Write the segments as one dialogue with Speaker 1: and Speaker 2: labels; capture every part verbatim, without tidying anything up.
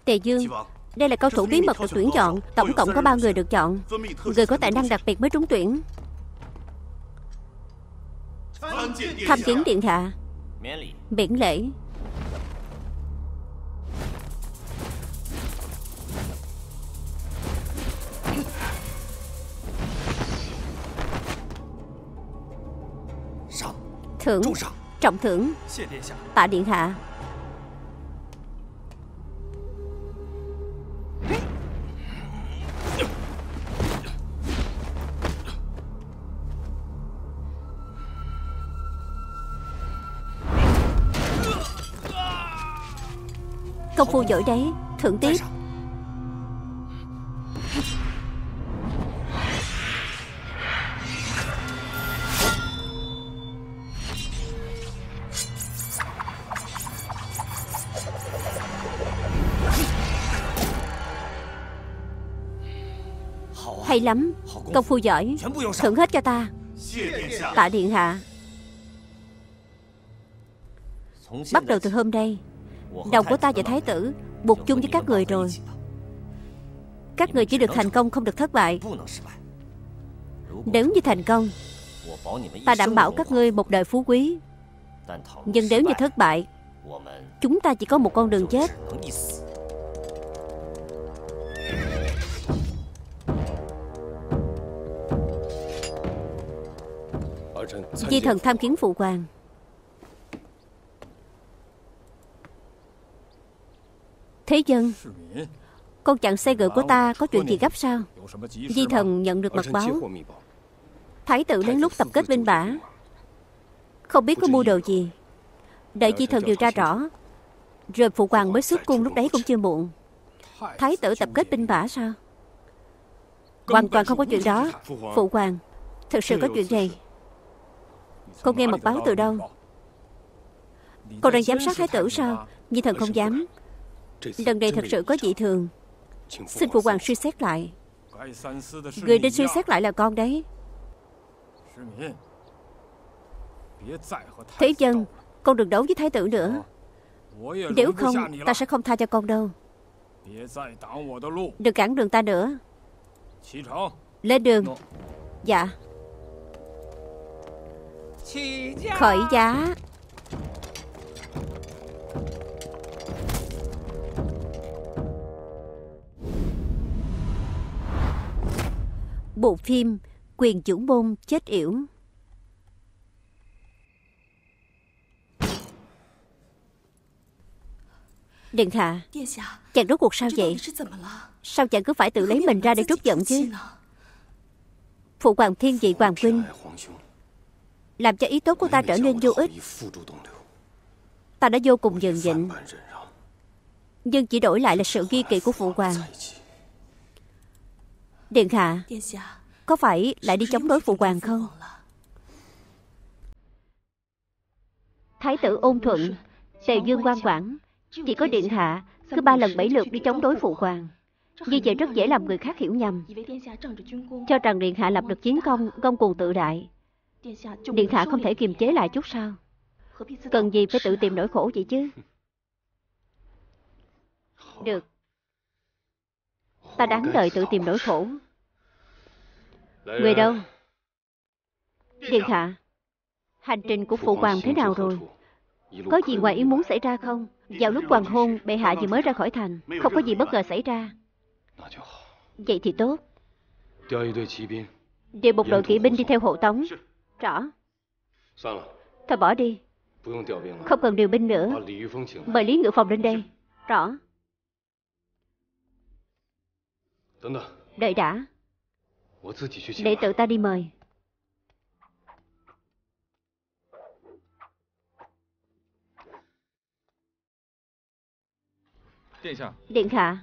Speaker 1: Tề Dương, đây là cao thủ bí mật được tuyển chọn. Tổng cộng có ba người được chọn. Người có tài năng đặc biệt mới trúng tuyển. Tham kiến điện hạ. Miễn lễ. Thưởng, trọng thưởng. Tạ điện hạ. Công phu giỏi đấy. Thưởng tiếp. Hay lắm. Công phu giỏi. Thưởng hết cho ta. Tạ điện hạ. Bắt đầu từ hôm nay, đầu của ta và thái tử buộc chung với các người rồi. Các người chỉ được thành công, không được thất bại. Nếu như thành công, ta đảm bảo các ngươi một đời phú quý. Nhưng nếu như thất bại, chúng ta chỉ có một con đường chết. Di thần tham kiến phụ hoàng. Thế dân, con chặn xe ngựa của ta có chuyện gì gấp sao? Di thần nhận được mật báo. Thái tử lén lút tập kết binh mã, không biết có mưu đồ gì. Đợi di thần điều tra rõ, rồi phụ hoàng mới xuất cung, lúc đấy cũng chưa muộn. Thái tử tập kết binh mã sao? Hoàn toàn không có chuyện đó. Phụ hoàng, thực sự có chuyện này. Con nghe mật báo từ đâu? Con đang giám sát thái tử sao? Di thần không dám. Lần này thật sự có dị thường. Xin phụ hoàng suy xét lại. Người nên suy xét lại là con đấy. Thế dân, con đừng đấu với thái tử nữa. Nếu không, ta sẽ không tha cho con đâu. Đừng cản đường ta nữa. Lên đường. Dạ. Khởi giá. Bộ phim Quyền Chủ Môn chết yểu. Điện hạ, chàng rốt cuộc sao vậy? Sao chàng cứ phải tự lấy mình ra để trút giận chứ? Phụ hoàng thiên vị hoàng huynh, làm cho ý tốt của ta trở nên vô ích. Ta đã vô cùng nhường nhịn, nhưng chỉ đổi lại là sự nghi kỵ của phụ hoàng. Điện hạ, có phải lại đi chống đối phụ hoàng không? Thái tử ôn thuận, Tề Dương ngoan ngoãn, chỉ có điện hạ cứ ba lần bảy lượt đi chống đối phụ hoàng. Như vậy rất dễ làm người khác hiểu nhầm, cho rằng điện hạ lập được chiến công, ngông cuồng tự đại. Điện hạ không thể kiềm chế lại chút sao? Cần gì phải tự tìm nỗi khổ vậy chứ? Được, ta đáng đợi tự tìm nỗi khổ. Người đâu? Điện hạ, hành trình của phụ hoàng thế nào rồi? Có gì ngoài ý muốn xảy ra không? Vào lúc hoàng hôn, bệ hạ vừa mới ra khỏi thành, không có gì bất ngờ xảy ra. Vậy thì tốt. Điều một đội kỵ binh đi theo hộ tống. Rõ. Thôi bỏ đi, không cần điều binh nữa. Mời Lý Ngự Phòng lên đây. Rõ. Đợi đã, để tự ta đi mời. Điện hạ.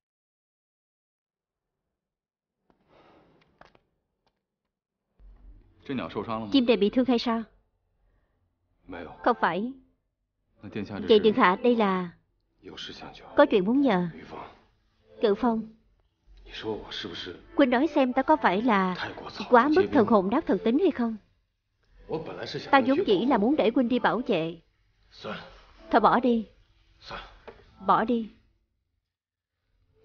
Speaker 1: Chim này bị thương hay sao? Không phải. Vậy điện hạ, đây là... Có chuyện muốn nhờ. Cự Phong, Quynh nói xem ta có phải là quá mức thần hồn nát thần tính hay không? Ta vốn dĩ là muốn để Quynh đi bảo vệ. Thôi bỏ đi. Bỏ đi.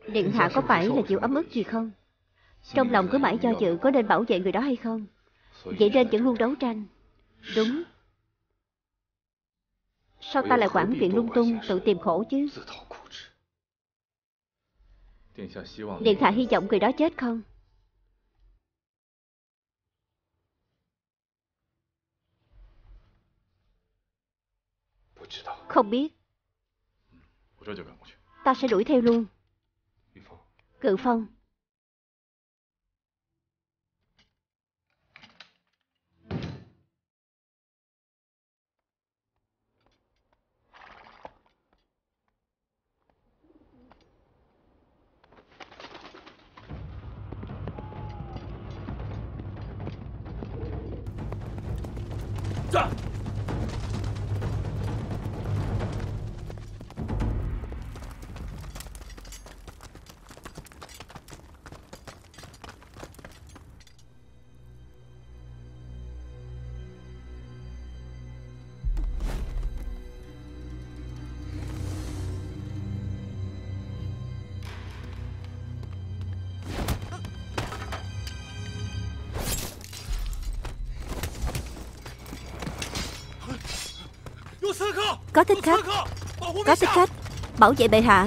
Speaker 1: Điện hạ có phải là chịu ấm ức gì không? Trong lòng cứ mãi do dự có nên bảo vệ người đó hay không. Vậy nên vẫn luôn đấu tranh. Đúng. Sao ta lại quản chuyện lung tung, tự tìm khổ chứ? Điện hạ hy vọng người đó chết không? Không biết. Ta sẽ đuổi theo luôn. Cự Phong. Có thích khách. Có thích khách. Bảo vệ bệ hạ.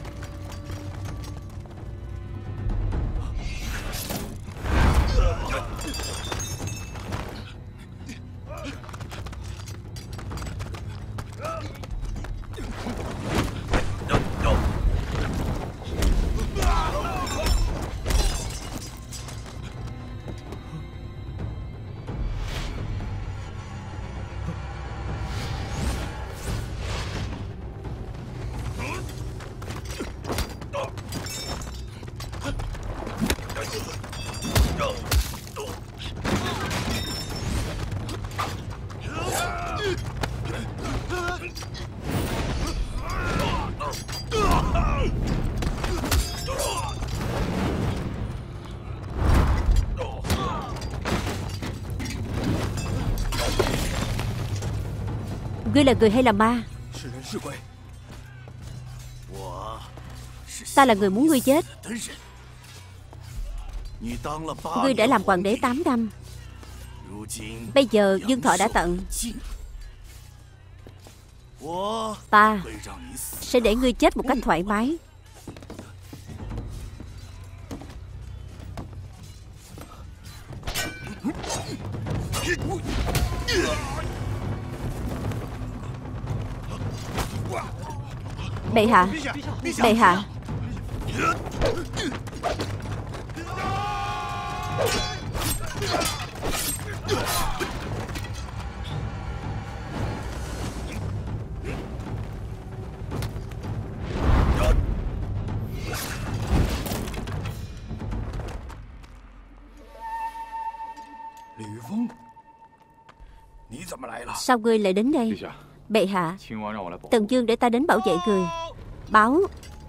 Speaker 1: Ngươi là người hay là ma? Ta là người muốn ngươi chết. Ngươi đã làm hoàng đế tám năm. Bây giờ dương thọ đã tận. Ta sẽ để ngươi chết một cách thoải mái. Bệ hạ. Bệ hạ. Sao ngươi lại đến đây? Bệ hạ, Tần Dương để ta đến bảo vệ người. Báo.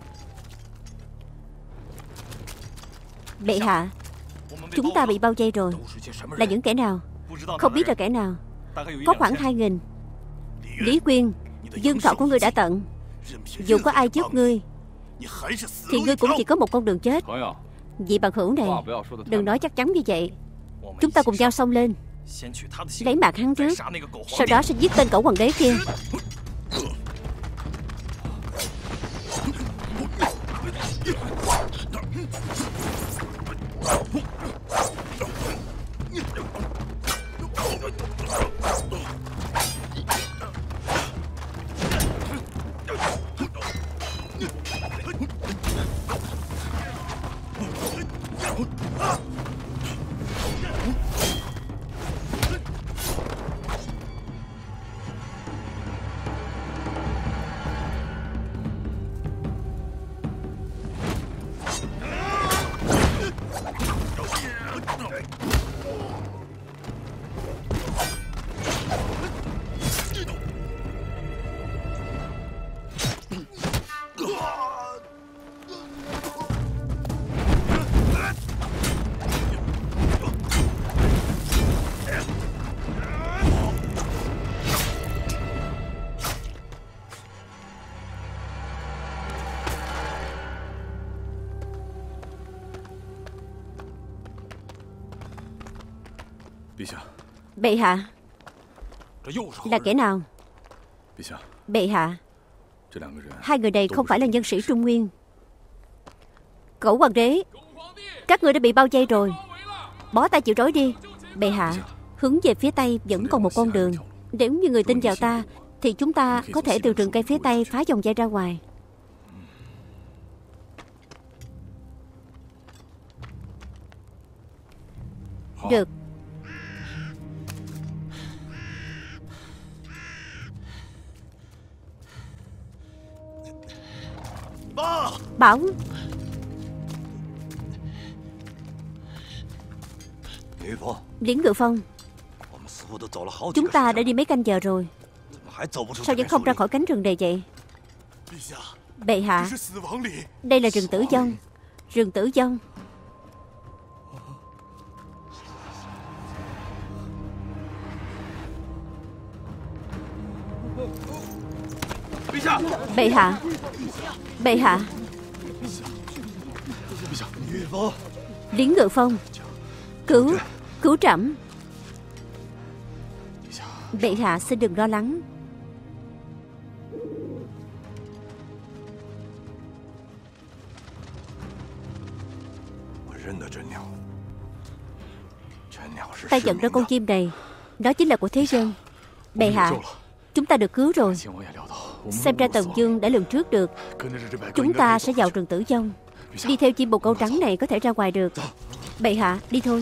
Speaker 1: Bệ hạ, chúng ta bị bao vây rồi. Là những kẻ nào? Không biết là kẻ nào. Có khoảng hai nghìn. Lý Quyên, dương thọ của ngươi đã tận. Dù có ai giúp ngươi thì ngươi cũng chỉ có một con đường chết. Vị bằng hữu này, đừng nói chắc chắn như vậy. Chúng ta cùng nhau xông lên, lấy mạng hắn trước, sau đó sẽ giết tên cẩu hoàng đế kia. Bệ hạ. Là kẻ nào? Bệ hạ, hai người này không phải là nhân sĩ Trung Nguyên. Cẩu hoàng đế, các người đã bị bao vây rồi, bó tay chịu trói đi. Bệ hạ, hướng về phía tây vẫn còn một con đường. Nếu như người tin vào ta thì chúng ta có thể từ rừng cây phía tây phá vòng vây ra ngoài. Được. Bảo. Liễn Ngự Phong, chúng ta đã đi mấy canh giờ rồi, sao vẫn không ra khỏi cánh rừng này vậy? Bệ hạ, đây là rừng tử vong. Rừng tử vong. Bệ hạ. Bệ hạ. Liễn Ngự Phong, Cứu Cứu trẫm. Bệ hạ xin đừng lo lắng. Ta nhận ra con chim này, đó chính là của thế dân. Bệ hạ, chúng ta được cứu rồi. Xem ra Tần Dương đã lường trước được chúng ta sẽ vào rừng tử vong. Đi theo chim bồ câu trắng này có thể ra ngoài được. Bệ hạ, đi thôi.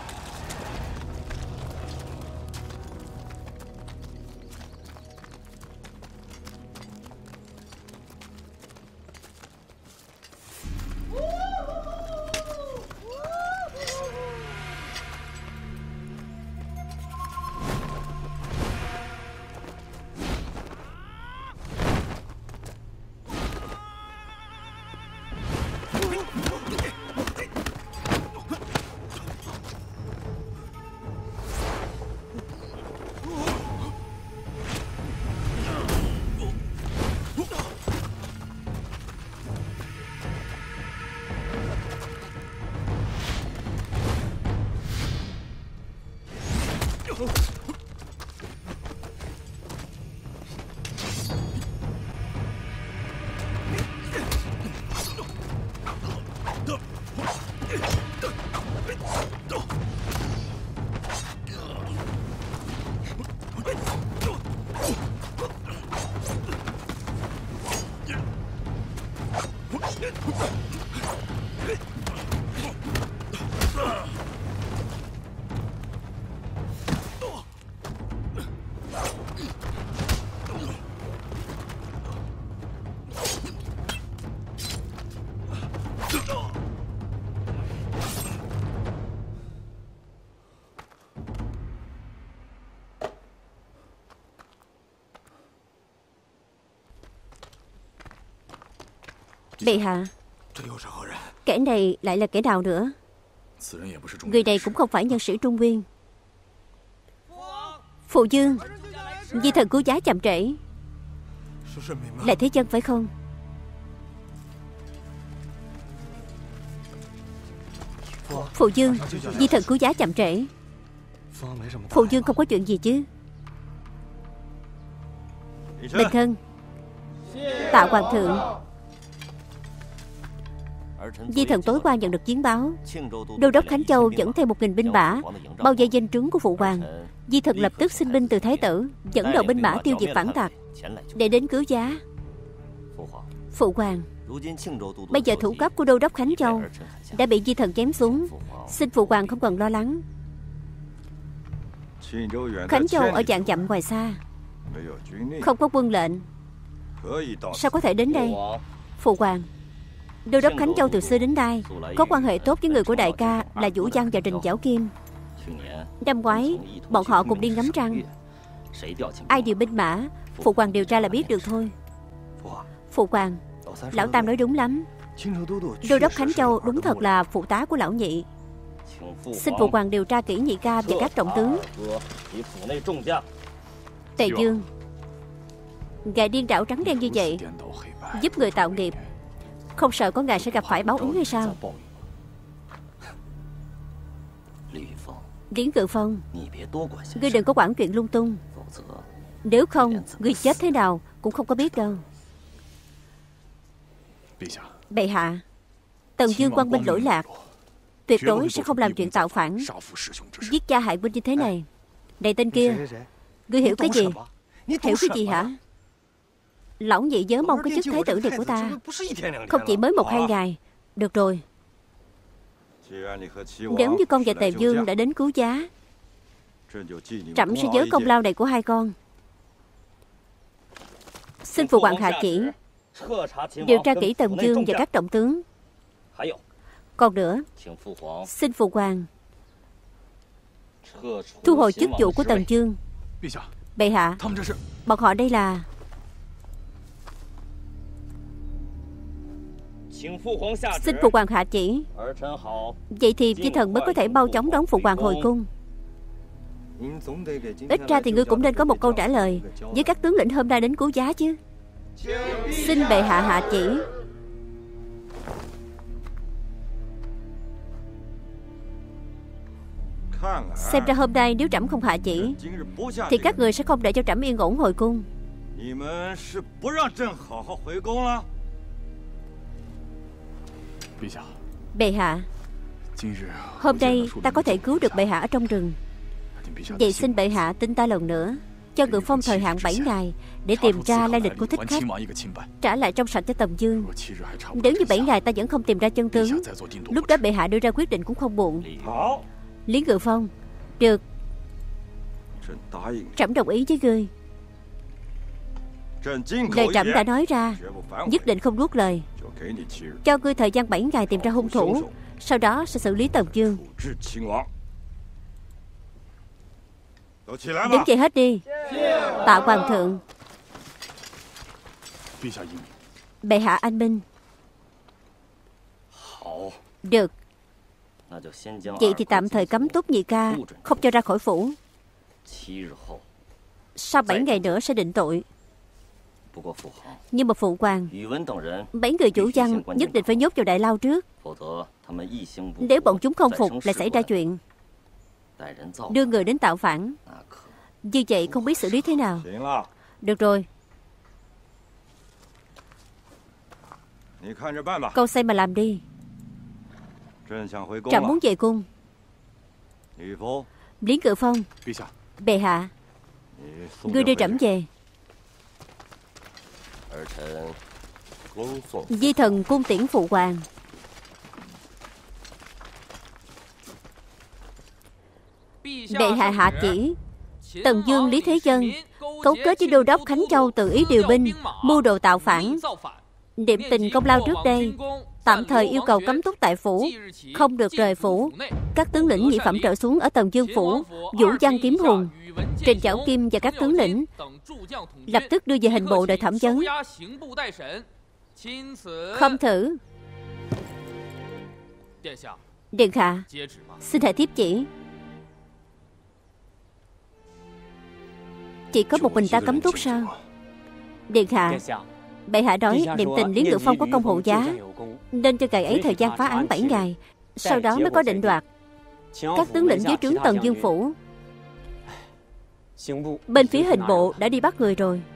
Speaker 1: Bệ hạ, kẻ này lại là kẻ nào nữa? Người này cũng không phải nhân sĩ Trung Nguyên. Phụ vương, di thần cứu giá chậm trễ. Là thế chân phải không? Phụ vương, di thần cứu giá chậm trễ. Phụ vương không có chuyện gì chứ? Bình thân. Tạ hoàng thượng. Di thần tối qua nhận được chiến báo, đô đốc Khánh Châu dẫn theo một nghìn binh mã bao vây doanh trướng của phụ hoàng. Di thần lập tức xin binh từ thái tử, dẫn đầu binh mã tiêu diệt phản tặc để đến cứu giá. Phụ hoàng, bây giờ thủ cấp của đô đốc Khánh Châu đã bị di thần chém xuống, xin phụ hoàng không cần lo lắng. Khánh Châu ở vạn dặm ngoài xa, không có quân lệnh, sao có thể đến đây? Phụ hoàng, đô đốc Khánh Châu từ xưa đến nay có quan hệ tốt với người của đại ca là Vũ Văn và Trình Giảo Kim. Năm ngoái bọn họ cùng đi ngắm trăng, ai điều binh mã, phụ hoàng điều tra là biết được thôi. Phụ hoàng, lão tam nói đúng lắm. Đô đốc Khánh Châu đúng thật là phụ tá của lão nhị. Xin phụ hoàng điều tra kỹ nhị ca và các trọng tướng. Tề Dương, ngài điên đảo trắng đen như vậy, giúp người tạo nghiệp, không sợ có ngài sẽ gặp phải báo ứng hay sao? Điển Cự Phong, ngươi đừng có quản chuyện lung tung. Nếu không, ngươi chết thế nào cũng không có biết đâu. Bệ hạ, Tần Dương quang binh lỗi lạc, tuyệt đối sẽ không làm chuyện tạo phản, giết cha hại binh như thế này. Này tên kia, ngươi hiểu cái gì? Hiểu cái gì hả? Lão nhị nhớ mong cái chức thái tử này của ta không chỉ mới một hai ngày. Được rồi, nếu như con và Tề Dương đã đến cứu giá, trẫm sẽ nhớ công lao này của hai con. Xin phụ hoàng hạ chỉ điều tra kỹ Tần Dương và các trọng tướng. Còn nữa, xin phụ hoàng thu hồi chức vụ của Tần Dương. Bệ hạ, bọn họ đây là... Xin phụ hoàng hạ chỉ. Vậy thì Di thần mới có thể mau chóng đón phụ hoàng hồi cung. Ít ra thì ngươi cũng nên có một câu trả lời với các tướng lĩnh hôm nay đến cứu giá chứ. Xin bệ hạ hạ chỉ. Xem ra hôm nay nếu trẫm không hạ chỉ thì các người sẽ không để cho trẫm yên ổn hồi cung. Bệ hạ, hôm nay ta có thể cứu được bệ hạ ở trong rừng. Vậy xin bệ hạ tin ta lần nữa, cho Ngự Phong thời hạn bảy ngày để tìm ra lai lịch của thích khách, trả lại trong sạch cho Tần Dương. Nếu như bảy ngày ta vẫn không tìm ra chân tướng, lúc đó bệ hạ đưa ra quyết định cũng không muộn. Lý Ngự Phong, được, trẫm đồng ý với ngươi. Lời trẫm đã nói ra, nhất định không nuốt lời. Cho ngươi thời gian bảy ngày tìm ra hung thủ, sau đó sẽ xử lý Tần Dương. Đứng dậy hết đi. Tạ hoàng thượng. Bệ hạ anh minh. Được. Vậy thì tạm thời cấm Túc Nhị Ca không cho ra khỏi phủ. Sau bảy ngày nữa sẽ định tội. Nhưng mà phụ hoàng, mấy người chủ văn nhất định phải nhốt vào đại lao trước. Nếu bọn chúng không phục lại xảy ra chuyện, đưa người đến tạo phản. Như vậy không biết xử lý thế nào. Được rồi, con xem mà làm đi. Trẫm muốn về cung. Lý Cự Phong, bệ hạ, ngươi đưa trẫm về. Di thần cung tiễn phụ hoàng. Bệ hạ hạ chỉ, Tần Dương Lý Thế Dân cấu kết với đô đốc Khánh Châu tự ý điều binh, mưu đồ tạo phản. Niệm tình công lao trước đây, tạm thời yêu cầu cấm túc tại phủ, không được rời phủ. Các tướng lĩnh nhị phẩm trở xuống ở Tần Dương phủ, Vũ Văn Kiếm Hùng, Trình Chảo Kim và các tướng lĩnh lập tức đưa về hình bộ để thẩm vấn. Không thử. Điện hạ, xin hạ tiếp chỉ. Chỉ có một mình ta cấm túc sao? Điện hạ, bệ hạ nói niệm tình Lý Ngự Phong có công hộ giá, nên cho ngài ấy thời gian phá án bảy ngày, sau đó mới có định đoạt. Các tướng lĩnh dưới trướng Tần Dương phủ, bên phía hình bộ đã đi bắt người rồi.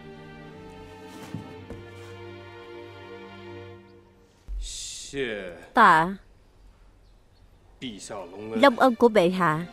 Speaker 1: Tạ long ân của bệ hạ.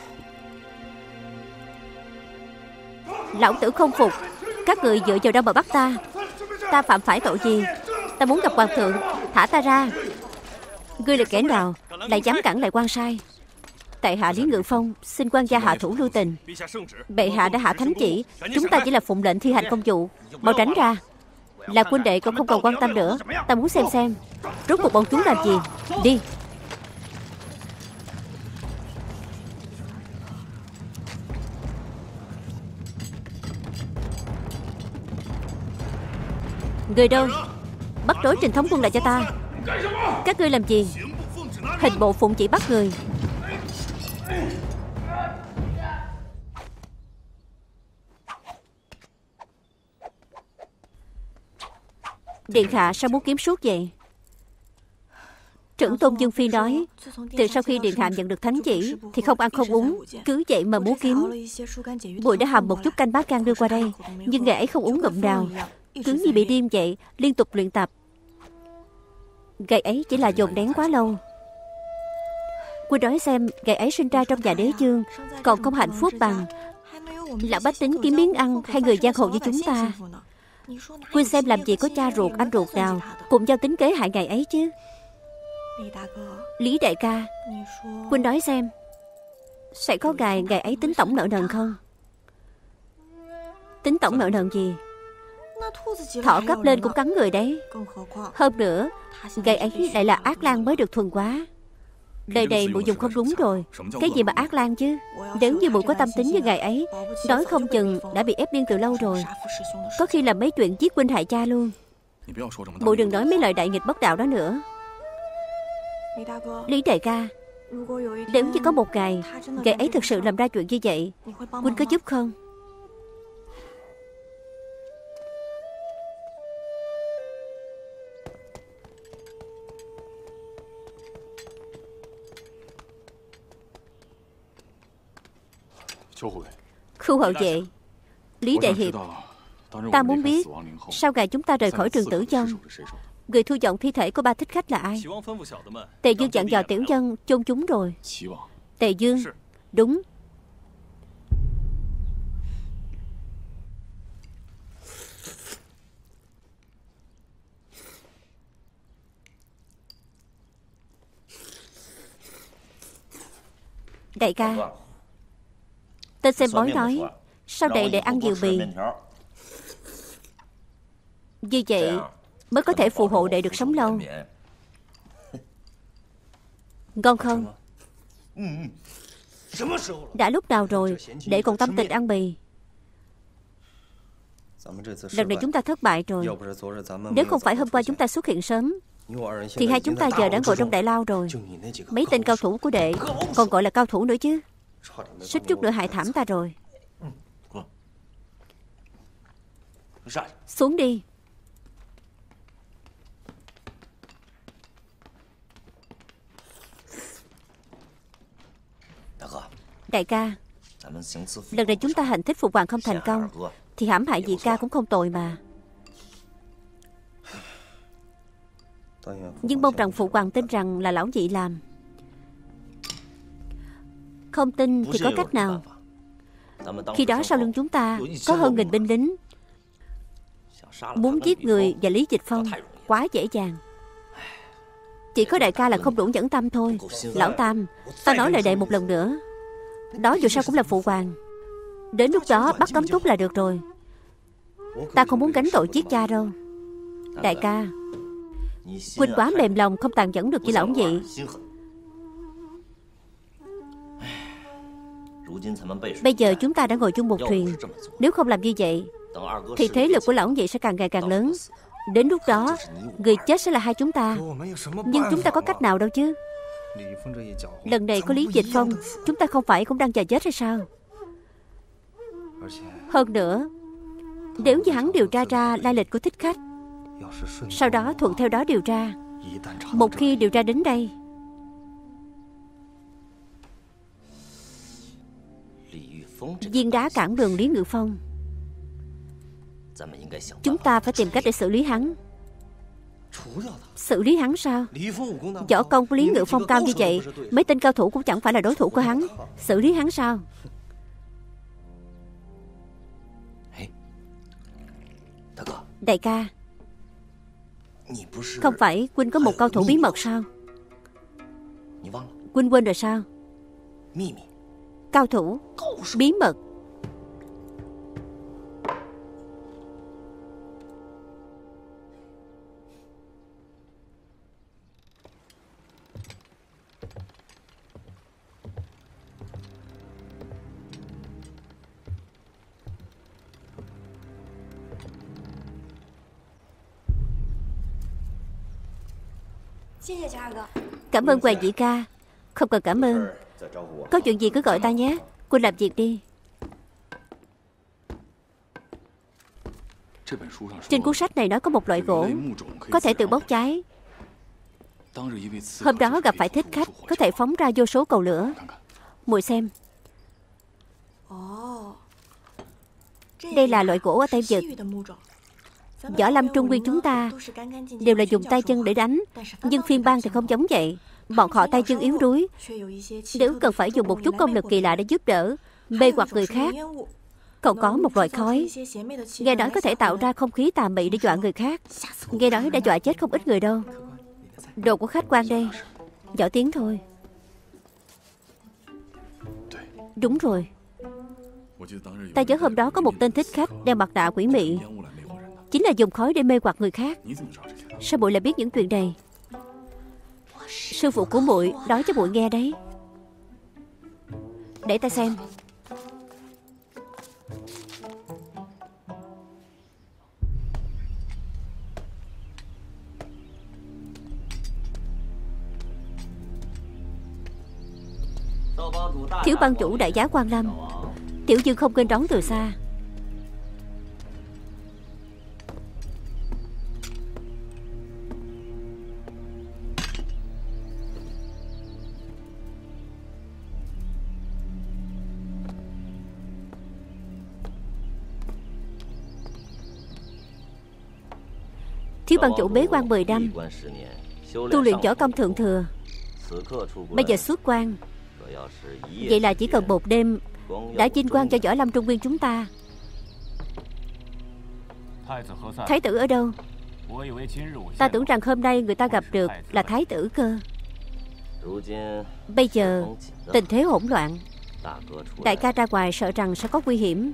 Speaker 1: Lão tử không phục, các người dựa vào đâu mà bắt ta? Ta phạm phải tội gì? Ta muốn gặp hoàng thượng, thả ta ra. Ngươi là kẻ nào lại dám cản lại quan sai? Tại hạ Lý Ngự Phong xin quan gia hạ thủ lưu tình. Bệ hạ đã hạ thánh chỉ, chúng ta chỉ là phụng lệnh thi hành công vụ. Mau tránh ra. Là huynh đệ còn không còn quan tâm nữa. Ta muốn xem xem rốt cuộc bọn chúng làm gì. Đi. Người đâu? Bắt trối Trình thống quân lại cho ta. Các ngươi làm gì? Hình bộ phụng chỉ bắt người. Điện hạ sao muốn kiếm suốt vậy? Trưởng tôn Dương Phi nói, từ sau khi Điện Hạ nhận được thánh chỉ thì không ăn không uống, cứ vậy mà múa kiếm. Muội đã hầm một chút canh bát can đưa qua đây, nhưng ngày ấy không uống ngụm nào, cứ như bị điên vậy, liên tục luyện tập. Ngày ấy chỉ là dồn nén quá lâu. Cô nói xem, ngày ấy sinh ra trong nhà đế dương, còn không hạnh phúc bằng lão bách tính kiếm miếng ăn hay người giang hồ như chúng ta. Quyên xem làm gì có cha ruột anh ruột nào cùng nhau tính kế hại ngày ấy chứ. Lý đại ca, Quyên nói xem, sẽ có ngày ngày ấy tính tổng nợ nần không? Tính tổng nợ nần gì? Thỏ cấp lên cũng cắn người đấy. Hơn nữa, ngày ấy lại là ác lan mới được thuần hóa. Đời này muội dùng không đúng rồi. Cái gì mà ác lan chứ? Nếu như muội có tâm tính như ngày ấy, nói không chừng đã bị ép điên từ lâu rồi. Có khi làm mấy chuyện giết huynh hại cha luôn. Muội đừng nói mấy lời đại nghịch bất đạo đó nữa. Lý đại ca, nếu như có một ngày ngày ấy thực sự làm ra chuyện như vậy, huynh có giúp không? Khu hậu vệ, Lý đại hiệp, ta muốn biết sau ngày chúng ta rời khỏi trường Tử Vong, người thu dọn thi thể của ba thích khách là ai? Tề Dương dặn dò tiểu nhân chôn chúng rồi. Tề Dương, đúng. Đại ca, tên xem bói nói sau này để ăn nhiều mì, như vậy mới có thể phù hộ đệ được sống lâu. Ngon không? Đã lúc nào rồi đệ còn tâm tình ăn mì? Lần này chúng ta thất bại rồi. Nếu không phải hôm qua chúng ta xuất hiện sớm thì hai chúng ta giờ đã ngồi trong đại lao rồi. Mấy tên cao thủ của đệ còn gọi là cao thủ nữa chứ, suýt chút nữa hại thảm ta rồi. Xuống đi. Đại ca, lần này chúng ta hành thích Phục Hoàng không thành công thì hãm hại vị ca cũng không tồi mà. Nhưng mong rằng Phụ Hoàng tin rằng là lão nhị làm. Không tin thì có cách nào? Khi đó sau lưng chúng ta có hơn nghìn binh lính, muốn giết người và Lý Dịch Phong quá dễ dàng. Chỉ có đại ca là không đủ nhẫn tâm thôi. Lão Tam, ta nói lời đệ một lần nữa, đó dù sao cũng là Phụ Hoàng. Đến lúc đó bắt cấm túc là được rồi. Ta không muốn gánh tội giết cha đâu. Đại ca, huynh quá mềm lòng, không tàn nhẫn được với lão nhị. Bây giờ chúng ta đã ngồi chung một thuyền. Nếu không làm như vậy thì thế lực của lão nhị sẽ càng ngày càng lớn. Đến lúc đó người chết sẽ là hai chúng ta. Nhưng chúng ta có cách nào đâu chứ. Lần này có Lý Dịch Phong, chúng ta không phải cũng đang chờ chết hay sao? Hơn nữa, nếu như hắn điều tra ra lai lịch của thích khách, sau đó thuận theo đó điều tra, một khi điều tra đến đây, viên đá cản đường Lý Ngự Phong, chúng ta phải tìm cách để xử lý hắn. Xử lý hắn sao? Võ công của Lý Ngự Phong cao như vậy, mấy tên cao thủ cũng chẳng phải là đối thủ của hắn. Xử lý hắn sao? Đại ca, không phải huynh có một cao thủ bí mật sao? Huynh quên rồi sao? Cao thủ bí mật. Cảm ơn Hoàng Nhị ca. Không cần cảm ơn. Có chuyện gì cứ gọi ta nhé. Cô làm việc đi. Trên cuốn sách này nói có một loại gỗ có thể tự bốc cháy, Hôm đó gặp phải thích khách có thể phóng ra vô số cầu lửa. Muội xem. Đây là loại gỗ ở Tây Vực. Võ lâm Trung Nguyên chúng ta đều là dùng tay chân để đánh, nhưng phiên bang thì không giống vậy. Bọn họ tay chân yếu đuối, nếu cần phải dùng một chút công lực kỳ lạ để giúp đỡ, mê hoặc người khác. Còn có một loại khói, nghe nói có thể tạo ra không khí tà mị để dọa người khác. Nghe nói đã dọa chết không ít người đâu. Đồ của khách quan đây. Võ Tiến thôi. Đúng rồi. Ta nhớ hôm đó có một tên thích khách đeo mặt nạ quỷ mị, chính là dùng khói để mê hoặc người khác. Sao muội lại biết những chuyện này? Sư phụ của muội nói cho muội nghe đấy. Để ta xem. Thiếu ban chủ đại giá Quan Lâm, tiểu dương không quên đón từ xa. Thiếu ban chủ bế quan mười năm, tu luyện võ công thượng thừa, bây giờ xuất quan. Vậy là chỉ cần một đêm đã vinh quang cho võ lâm Trung Nguyên chúng ta. Thái tử ở đâu? Ta tưởng rằng hôm nay người ta gặp được là thái tử cơ. Bây giờ tình thế hỗn loạn, đại ca ra ngoài sợ rằng sẽ có nguy hiểm.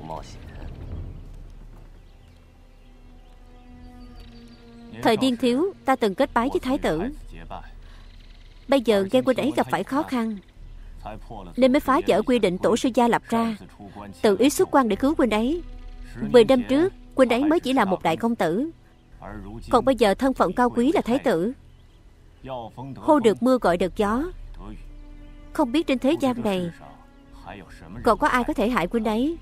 Speaker 1: Thời niên thiếu ta từng kết bái với thái tử. Bây giờ nghe huynh ấy gặp phải khó khăn, nên mới phá vỡ quy định tổ sư gia lập ra, tự ý xuất quan để cứu huynh ấy. Mười năm trước huynh ấy mới chỉ là một đại công tử, còn bây giờ thân phận cao quý là thái tử. Hô được mưa gọi được gió. Không biết trên thế gian này còn có ai có thể hại huynh ấy.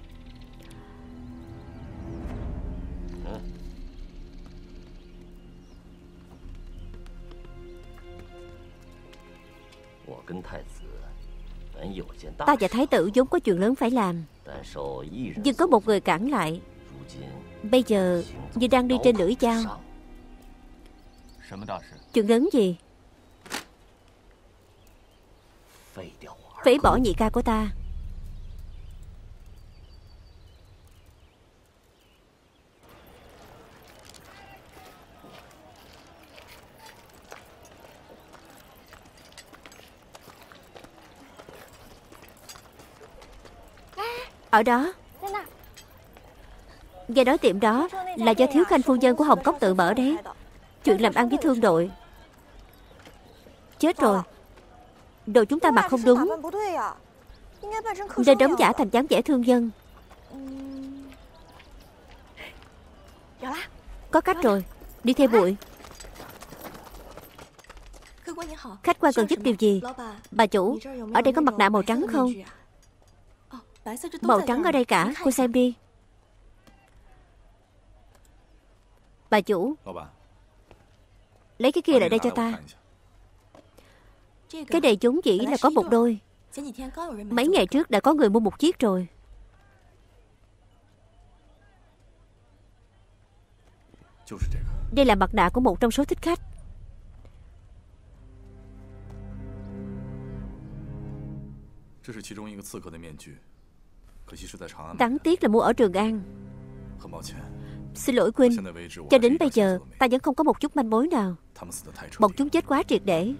Speaker 1: Ta và thái tử vốn có chuyện lớn phải làm, nhưng có một người cản lại. Bây giờ như đang đi trên lưỡi dao. Chuyện lớn gì? Phế bỏ nhị ca của ta. Ở đó. Nghe nói tiệm đó là do thiếu khanh phu nhân của Hồng Cốc tự mở đấy. Chuyện làm ăn với thương đội. Chết rồi, đồ chúng ta mặc không đúng, nên đóng giả thành dáng vẻ thương dân. Có cách rồi, đi theo muội. Khách quan cần giúp điều gì? Bà chủ, ở đây có mặt nạ màu trắng không? Màu trắng ở đây cả, cô xem đi. Bà chủ, lấy cái kia lại đây cho ta. Cái này vốn dĩ là có một đôi. Mấy ngày trước đã có người mua một chiếc rồi. Đây là mặt nạ của một trong số thích khách. Đáng tiếc là mua ở Trường An. Xin lỗi Quynh, cho đến bây giờ ta vẫn không có một chút manh mối nào. Bọn chúng chết quá triệt để.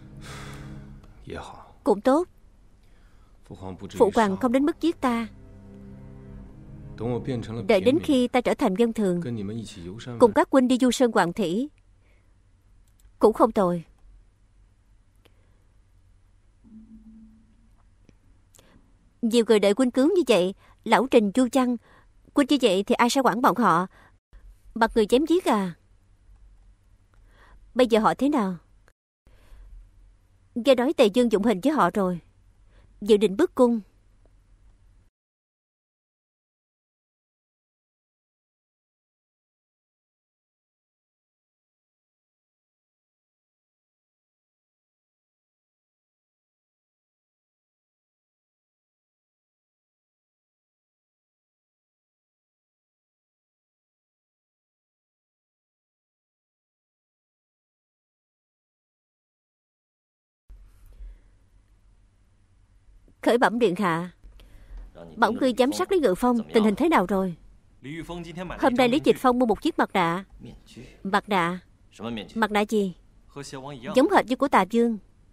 Speaker 1: Cũng tốt, phụ hoàng không đến mức giết ta. Đợi đến khi ta trở thành dân thường, cùng các huynh đi du sơn Hoàng Thủy cũng không tồi. Nhiều người đợi huynh cứu như vậy, lão Trình Chu Chăng. Huynh như vậy thì ai sẽ quản bọn họ? Bắt người chém giết à? Bây giờ họ thế nào? Nghe nói Tề Dương dụng hình với họ rồi, dự định bức cung. Khởi bẩm điện hạ, bảo ngươi giám sát Lý Ngự Phong tình hình thế nào rồi? Hôm nay Lý Dịch Phong mua một chiếc mặt nạ. Mặt nạ? Mặt nạ gì? Giống hệt như của Tà Vương.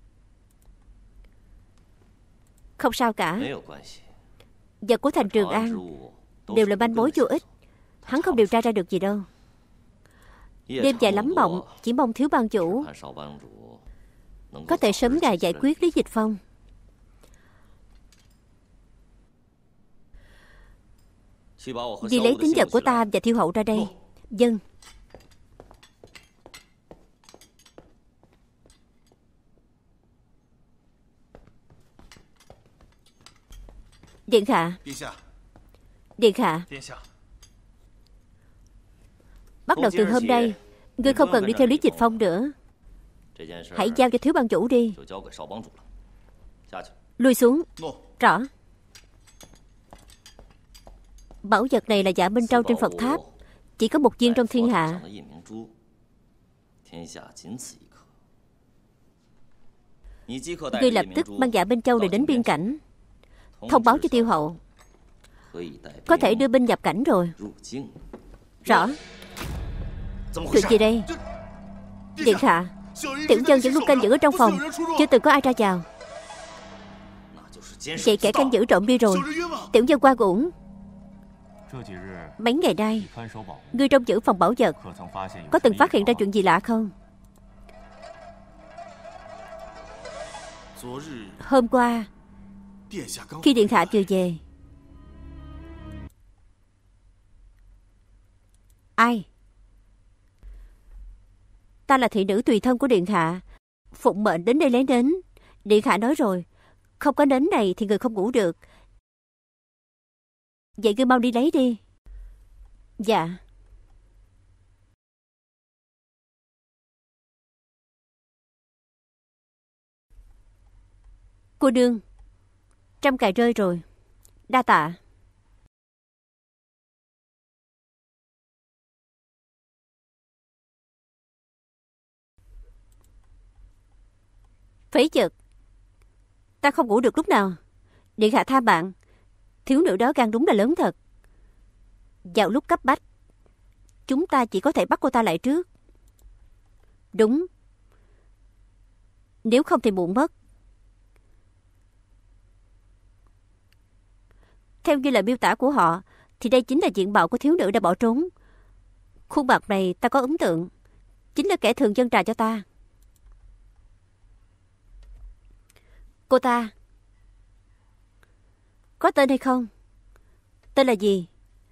Speaker 1: Không sao cả. Vật của thành Trường An đều là manh mối vô ích. Hắn không điều tra ra được gì đâu. Đêm dài lắm mộng, chỉ mong thiếu ban chủ có thể sớm ngày giải quyết Lý Dịch Phong. Vì lấy tín vật của ta và Thiêu hậu ra đây. Dân. Điện hạ. Điện hạ. Bắt đầu từ hôm nay, ngươi không cần đi theo Lý Dịch Phong nữa. Hãy giao cho thiếu ban chủ đi. Lui xuống. Rõ. Bảo vật này là Dạ Minh Châu trên Phật tháp, chỉ có một viên trong thiên hạ. Ngươi lập tức mang Dạ Minh Châu này đến biên cảnh, thông báo cho Tiêu hậu, có thể đưa binh nhập cảnh rồi. Rõ. Chuyện gì đây? Điện hạ, tiểu nhân vẫn luôn canh giữ ở trong phòng, chưa từng có ai ra vào. Vậy kẻ canh giữ trộm đi rồi. Tiểu nhân qua uổng. Mấy ngày nay, ngươi trong giữ phòng bảo vật, có từng phát hiện ra chuyện gì lạ không? Hôm qua, khi điện hạ vừa về. Ai? Ta là thị nữ tùy thân của điện hạ, phụng mệnh đến đây lấy nến. Điện hạ nói rồi, không có nến này thì người không ngủ được. Vậy ngươi mau đi lấy đi. Dạ. Cô nương, trăm cài rơi rồi. Đa tạ. Phế vật. Ta không ngủ được lúc nào. Điện hạ tha mạng. Thiếu nữ đó gan đúng là lớn thật. Vào lúc cấp bách, chúng ta chỉ có thể bắt cô ta lại trước. Đúng. Nếu không thì muộn mất. Theo như lời miêu tả của họ, thì đây chính là diện mạo của thiếu nữ đã bỏ trốn. Khuôn mặt này ta có ấn tượng, chính là kẻ thường dân trà cho ta. Cô ta có tên hay không? Tên là gì?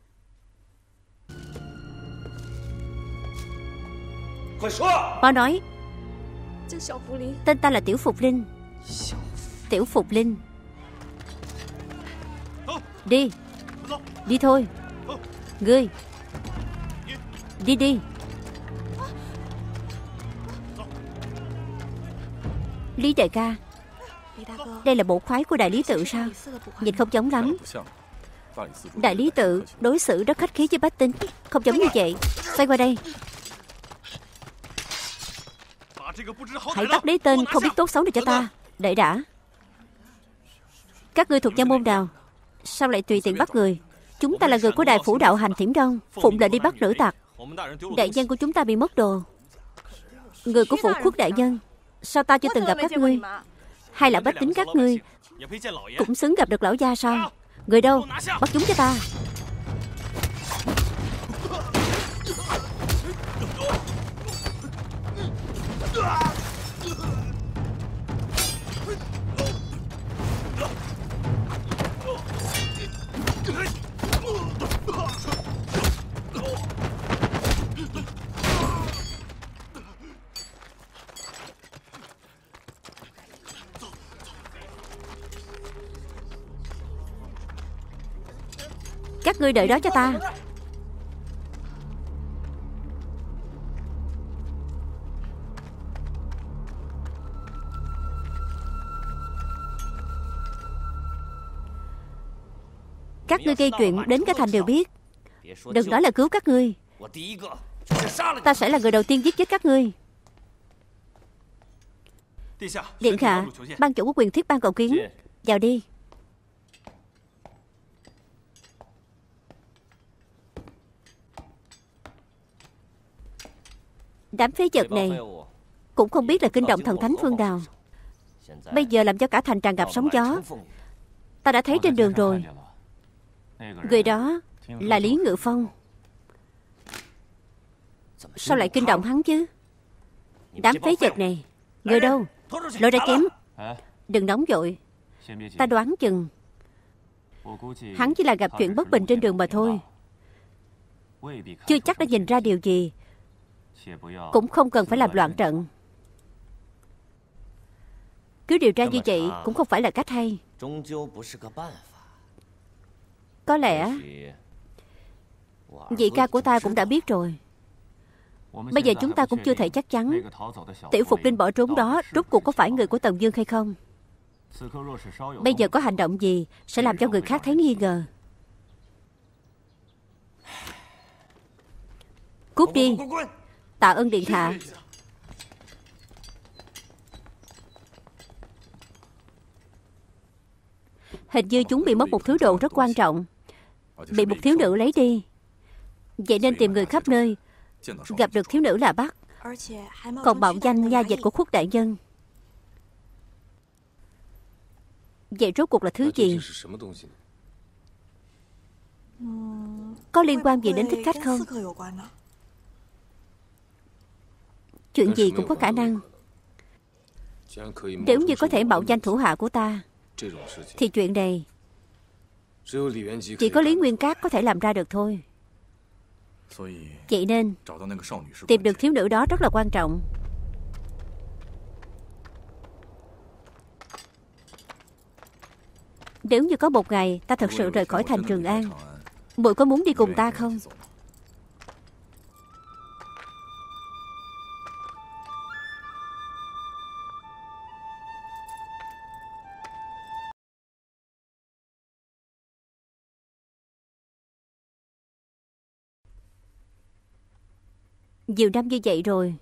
Speaker 1: Mau nói. Tên ta là Tiểu Phục Linh. Tiểu Phục Linh. Đi. Đi thôi. Ngươi đi đi. Lý đại ca, đây là bộ khoái của đại lý tự sao? Nhìn không giống lắm. Đại lý tự đối xử rất khách khí với bách tính, không giống như vậy. Xoay qua đây. Hãy bắt lấy tên không biết tốt xấu này cho ta. Đợi đã. Các ngươi thuộc gia môn nào? Sao lại tùy tiện bắt người? Chúng ta là người của Đại Phủ Đạo Hành Thiểm Đông, phụng lệnh đi bắt nữ tặc. Đại nhân của chúng ta bị mất đồ. Người của Phủ Khuất đại nhân. Sao ta chưa từng gặp các ngươi? Hay là bách tính các ngươi cũng xứng gặp được lão gia sao? Người đâu? Bắt chúng cho ta. Các ngươi đợi đó cho ta. Các ngươi gây chuyện đến cả thành đều biết. Đừng nói là cứu các ngươi. Ta sẽ là người đầu tiên giết chết các ngươi. Điện hạ, ban chủ của quyền thiết ban cầu kiến. Vào đi. Đám phế vật này cũng không biết là kinh động thần thánh phương nào. Bây giờ làm cho cả thành tràn ngập sóng gió. Ta đã thấy trên đường rồi. Người đó là Lý Ngự Phong. Sao lại kinh động hắn chứ? Đám phế vật này. Người đâu? Lôi ra chém. Đừng nóng vội. Ta đoán chừng hắn chỉ là gặp chuyện bất bình trên đường mà thôi. Chưa chắc đã nhìn ra điều gì. Cũng không cần phải làm loạn trận. Cứ điều tra như vậy cũng không phải là cách hay. Có lẽ vị ca của ta cũng đã biết rồi. Bây giờ chúng ta cũng chưa thể chắc chắn Tiểu Phục Linh bỏ trốn đó rốt cuộc có phải người của Tần Dương hay không. Bây giờ có hành động gì sẽ làm cho người khác thấy nghi ngờ. Cút đi. Tạ ơn điện hạ. Hình như chúng bị mất một thứ đồ rất quan trọng. Bị một thiếu nữ lấy đi. Vậy nên tìm người khắp nơi. Gặp được thiếu nữ là bắt. Còn mạo danh nha dịch của Khuất đại nhân. Vậy rốt cuộc là thứ gì? Có liên quan gì đến thích khách không? Chuyện gì cũng có khả năng. Nếu như có thể mạo danh thủ hạ của ta, thì chuyện này chỉ có Lý Nguyên Cát có thể làm ra được thôi. Vậy nên tìm được thiếu nữ đó rất là quan trọng. Nếu như có một ngày ta thật sự rời khỏi thành Trường An, muội có muốn đi cùng ta không? Nhiều năm như vậy rồi,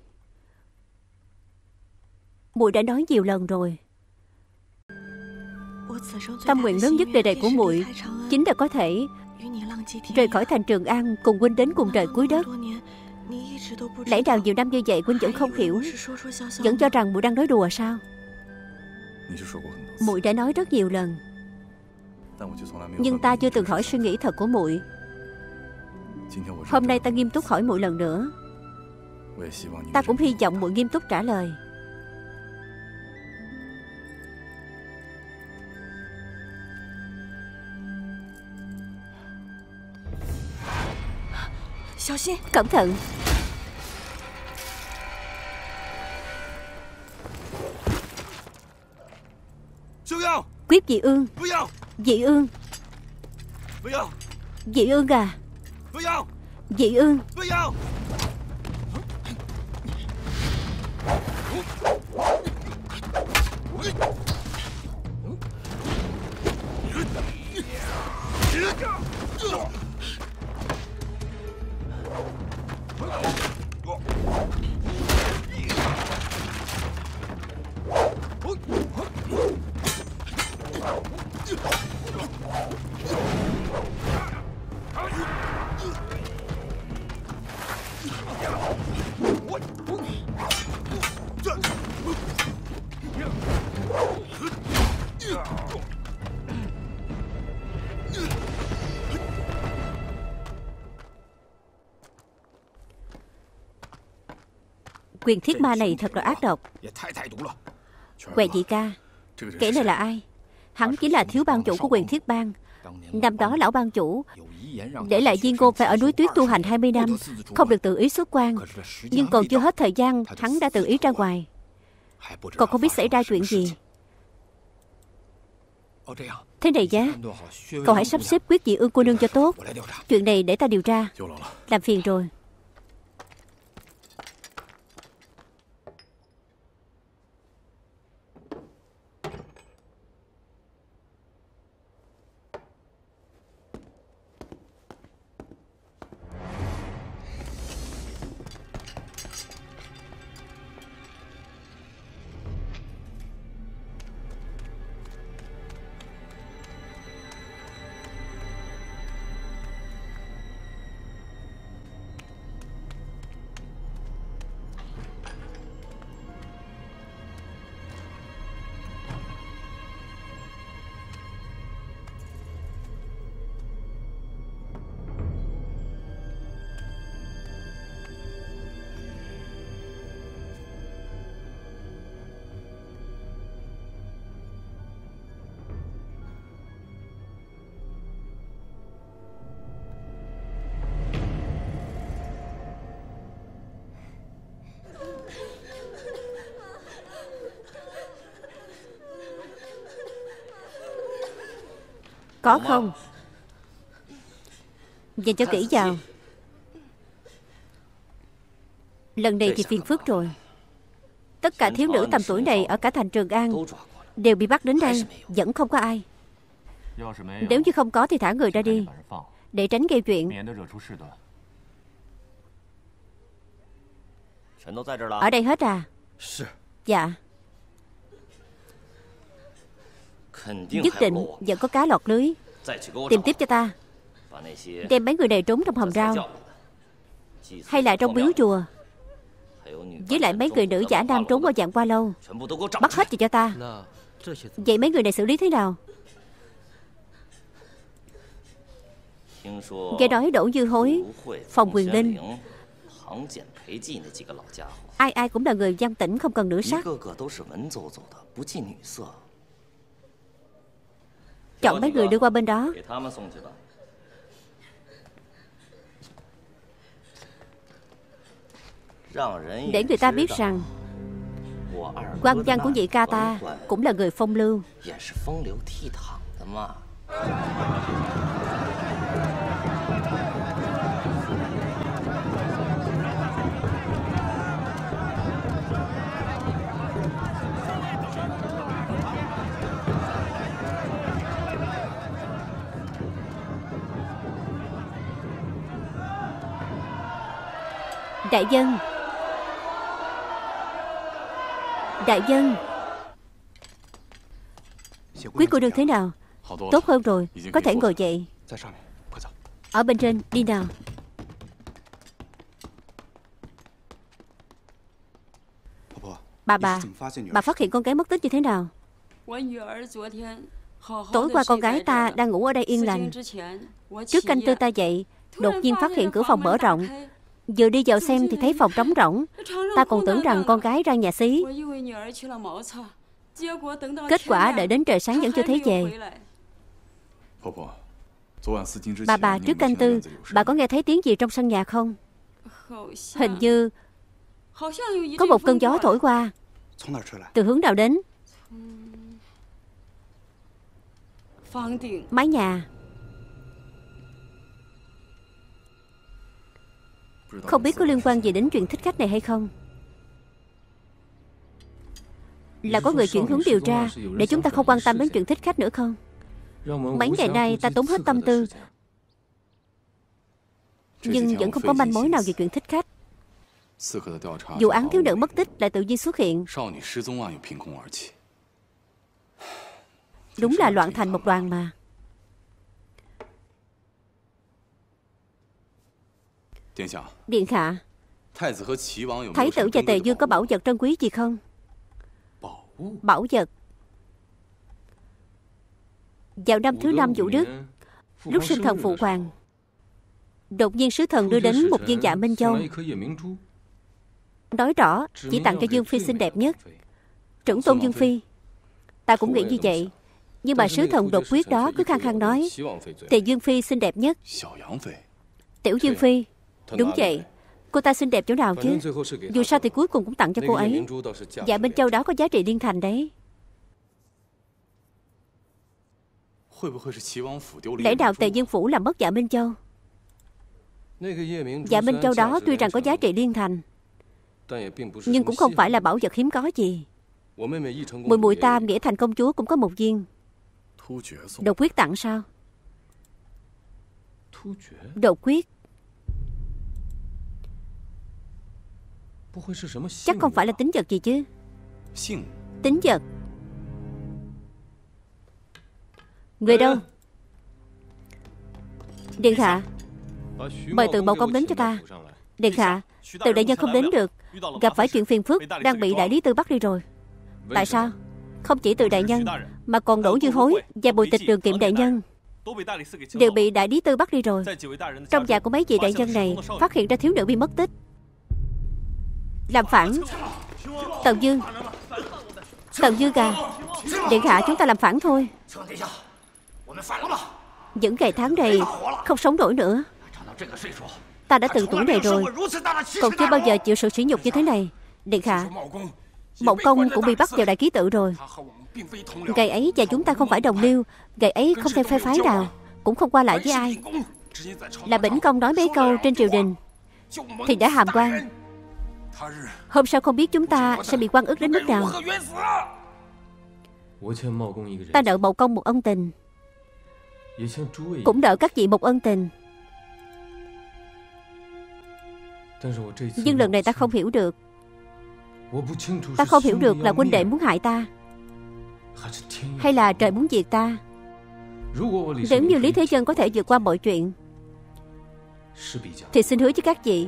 Speaker 1: muội đã nói nhiều lần rồi. Tâm nguyện lớn nhất đời đời của muội chính là có thể rời khỏi thành Trường An cùng huynh đến cùng trời cuối đất. Lẽ nào nhiều năm như vậy huynh vẫn không hiểu, vẫn cho rằng muội đang nói đùa sao? Muội đã nói rất nhiều lần, nhưng ta chưa từng hỏi suy nghĩ thật của muội. Hôm nay ta nghiêm túc hỏi muội lần nữa. Ta cũng hy vọng muội nghiêm túc trả lời. Cẩn thận. Quyết Dị Ương. Dị Ương. Dị Ương à. Dị Ương. Quyền thiết ma này thật là ác độc. Huệ Dị ca, kẻ này là ai? Hắn chính là thiếu ban chủ của Quyền Thiết Bang. Năm đó lão ban chủ để lại Diên Ngôn phải ở núi tuyết tu hành hai mươi năm, không được tự ý xuất quan. Nhưng còn chưa hết thời gian, hắn đã tự ý ra ngoài. Còn không biết xảy ra chuyện gì. Thế này nhé, cậu hãy sắp xếp Quyết Dị Ương cô nương cho tốt. Chuyện này để ta điều tra. Làm phiền rồi. Có không? Nhìn cho kỹ vào. Lần này thì phiền phức rồi. Tất cả thiếu nữ tầm tuổi này ở cả thành Trường An đều bị bắt đến đây, vẫn không có ai. Nếu như không có thì thả người ra đi, để tránh gây chuyện. Ở đây hết à? Dạ. Nhất định vẫn có cá lọt lưới. Tìm tiếp cho ta. Đem mấy người này trốn trong hầm rau, hay là trong miếu chùa. Với lại mấy người nữ giả nam trốn ở dạng qua lâu, bắt hết cho ta. Vậy mấy người này xử lý thế nào? Nghe nói Đỗ Như Hối, Phòng Quyền Linh, ai ai cũng là người văn tĩnh, không cần nữ sắc. Chọn mấy người đưa qua bên đó. Để người ta biết rằng quan văn của vị ca ta cũng là người phong lưu. Đại dân, đại dân, quý cô nương thế nào? Tốt hơn rồi, có thể ngồi dậy. Ở bên trên, đi nào. Bà bà, bà phát hiện con gái mất tích như thế nào? Tối qua con gái ta đang ngủ ở đây yên lành. Trước canh tư ta dậy, đột nhiên phát hiện cửa phòng mở rộng. Vừa đi vào xem thì thấy phòng trống rỗng. Ta còn tưởng rằng con gái ra nhà xí. Kết quả đợi đến trời sáng vẫn chưa thấy về. Bà bà, trước canh tư, bà có nghe thấy tiếng gì trong sân nhà không? Hình như có một cơn gió thổi qua. Từ hướng nào đến? Mái nhà. Không biết có liên quan gì đến chuyện thích khách này hay không? Là có người chuyển hướng điều tra để chúng ta không quan tâm đến chuyện thích khách nữa không? Mấy ngày nay ta tốn hết tâm tư, nhưng vẫn không có manh mối nào về chuyện thích khách. Vụ án thiếu nữ mất tích lại tự nhiên xuất hiện. Đúng là loạn thành một đoàn mà. Điện hạ, Thái tử và Tề Dương có bảo vật trân quý gì không? Bảo vật. Vào năm thứ năm Vũ Đức, lúc sinh thần phụ hoàng, đột nhiên sứ thần đưa đến một viên dạ Minh Châu. Nói rõ chỉ tặng cho Dương Phi xinh đẹp nhất, trưởng tôn Dương Phi. Ta cũng nghĩ như vậy, nhưng mà sứ thần đột quyết đó cứ khăng khăng nói Tề Dương Phi xinh đẹp nhất. Tiểu Dương Phi. Đúng vậy. Cô ta xinh đẹp chỗ nào chứ? Dù sao thì cuối cùng cũng tặng cho cô ấy. Dạ Minh Châu đó có giá trị liên thành đấy. Lẽ nào Tề Dương Phủ làm mất dạ Minh Châu? Dạ Minh Châu đó tuy rằng có giá trị liên thành, nhưng cũng không phải là bảo vật hiếm có gì. Muội muội ta Nghĩa Thành công chúa cũng có một viên. Đột quyết tặng sao? Đột quyết chắc không phải là tín vật gì chứ? Tín vật? Người đâu? Điện hạ, mời Từ Mậu Công đến cho ta. Điện hạ, Từ đại nhân không đến được, gặp phải chuyện phiền phức, đang bị đại lý Tư bắt đi rồi. Tại sao? Không chỉ Từ đại nhân, mà còn Đỗ Như Hối và Bùi Tịch Đường Kiệm đại nhân đều bị đại lý Tư bắt đi rồi. Trong nhà của mấy vị đại nhân này phát hiện ra thiếu nữ bị mất tích. Làm phản. Tần Dương, Tần Dương à, điện hạ, chúng ta làm phản thôi. Những ngày tháng này không sống nổi nữa. Ta đã từng tuổi này rồi, còn chưa bao giờ chịu sự sỉ nhục như thế này. Điện hạ, Mộng Công cũng bị bắt vào đại ký tự rồi. Ngày ấy và chúng ta không phải đồng liêu. Ngày ấy không theo phe phái nào, cũng không qua lại với ai. Là Bỉnh Công nói mấy câu trên triều đình thì đã hàm quan. Hôm sau không biết chúng ta sẽ bị oan ức đến mức nào. Ta nợ Mộng Công một ân tình, cũng nợ các vị một ân tình. Nhưng lần này ta không hiểu được. Ta không hiểu được là huynh đệ muốn hại ta, hay là trời muốn diệt ta. Nếu như Lý Thế Dân có thể vượt qua mọi chuyện, thì xin hứa với các vị,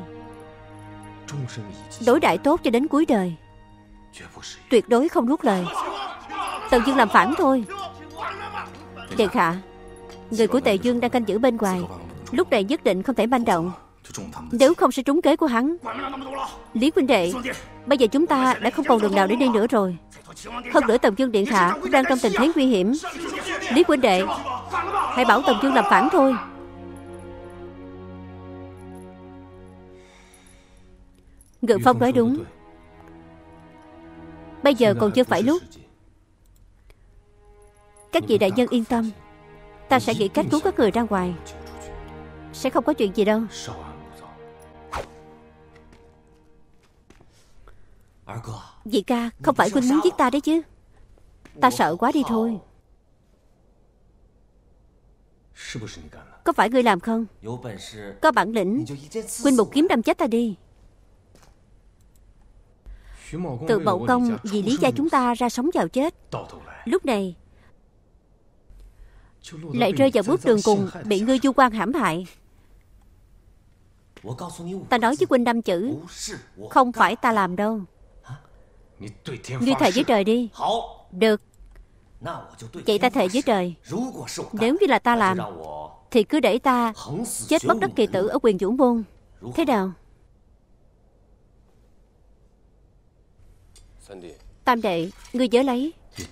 Speaker 1: đối đãi tốt cho đến cuối đời, tuyệt đối không nuốt lời. Tần Dương làm phản thôi. Điện hạ, người của Tề Dương đang canh giữ bên ngoài, lúc này nhất định không thể manh động, nếu không sẽ trúng kế của hắn. Lý huynh đệ, bây giờ chúng ta đã không còn đường nào để đi nữa rồi. Hơn nữa Tần Dương điện hạ cũng đang trong tình thế nguy hiểm. Lý huynh đệ, hãy bảo Tần Dương làm phản thôi. Ngự Phong nói đúng. Bây giờ còn chưa phải lúc. Các vị đại nhân yên tâm, ta sẽ nghĩ cách cứu các người ra ngoài. Sẽ không có chuyện gì đâu. Vị ca, không phải huynh muốn giết ta đấy chứ? Ta sợ quá đi thôi. Có phải ngươi làm không? Có bản lĩnh, huynh một kiếm đâm chết ta đi. Từ Mậu Công vì Lý gia chúng ta ra sống vào chết, lúc này lại rơi vào bước đường cùng, bị ngươi du quan hãm hại. Ta nói với huynh năm chữ, không phải ta làm đâu. Ngươi thề với trời đi. Được. Vậy ta thề với trời, nếu như là ta làm, thì cứ để ta chết bất đắc kỳ tử ở Quyền Vũ Môn. Thế nào? Tam đệ, ngươi nhớ lấy.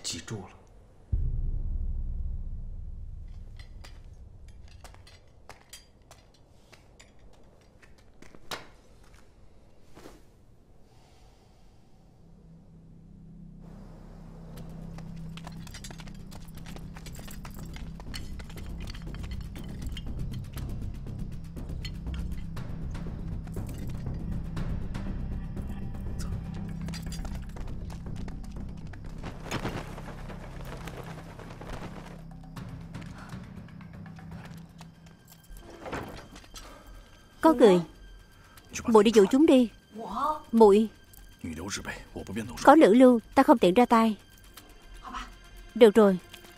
Speaker 1: Có người. Muội đi dụ chúng đi. Muội có nữ lưu, ta không tiện ra tay. Được rồi.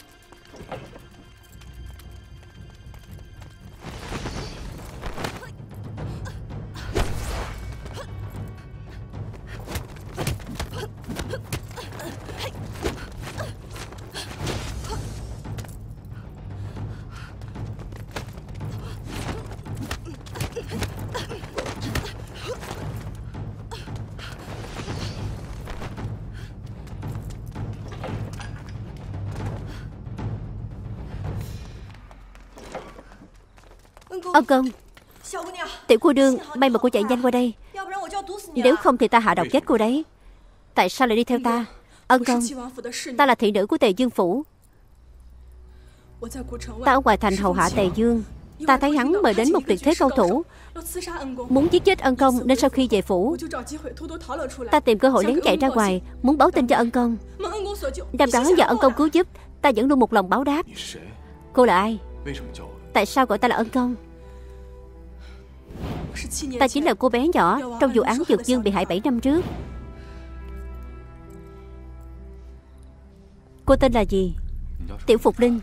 Speaker 1: Ân Công, tiểu cô đương, may mà cô chạy nhanh qua đây, nếu không thì ta hạ độc chết cô đấy. Tại sao lại đi theo ta? Ân Công, ta là thị nữ của Tề Dương phủ. Ta ở ngoài thành hầu hạ Tề Dương. Ta thấy hắn mời đến một tuyệt thế cao thủ, muốn giết chết Ân Công, nên sau khi về phủ, ta tìm cơ hội lén chạy ra ngoài, muốn báo tin cho Ân Công. Năm đó nhờ Ân Công cứu giúp, ta vẫn luôn một lòng báo đáp. Cô là ai? Tại sao gọi ta là Ân Công? Ta chính là cô bé nhỏ trong vụ án Dược Dương bị hại bảy năm trước. Cô tên là gì? Tiểu Phục Linh.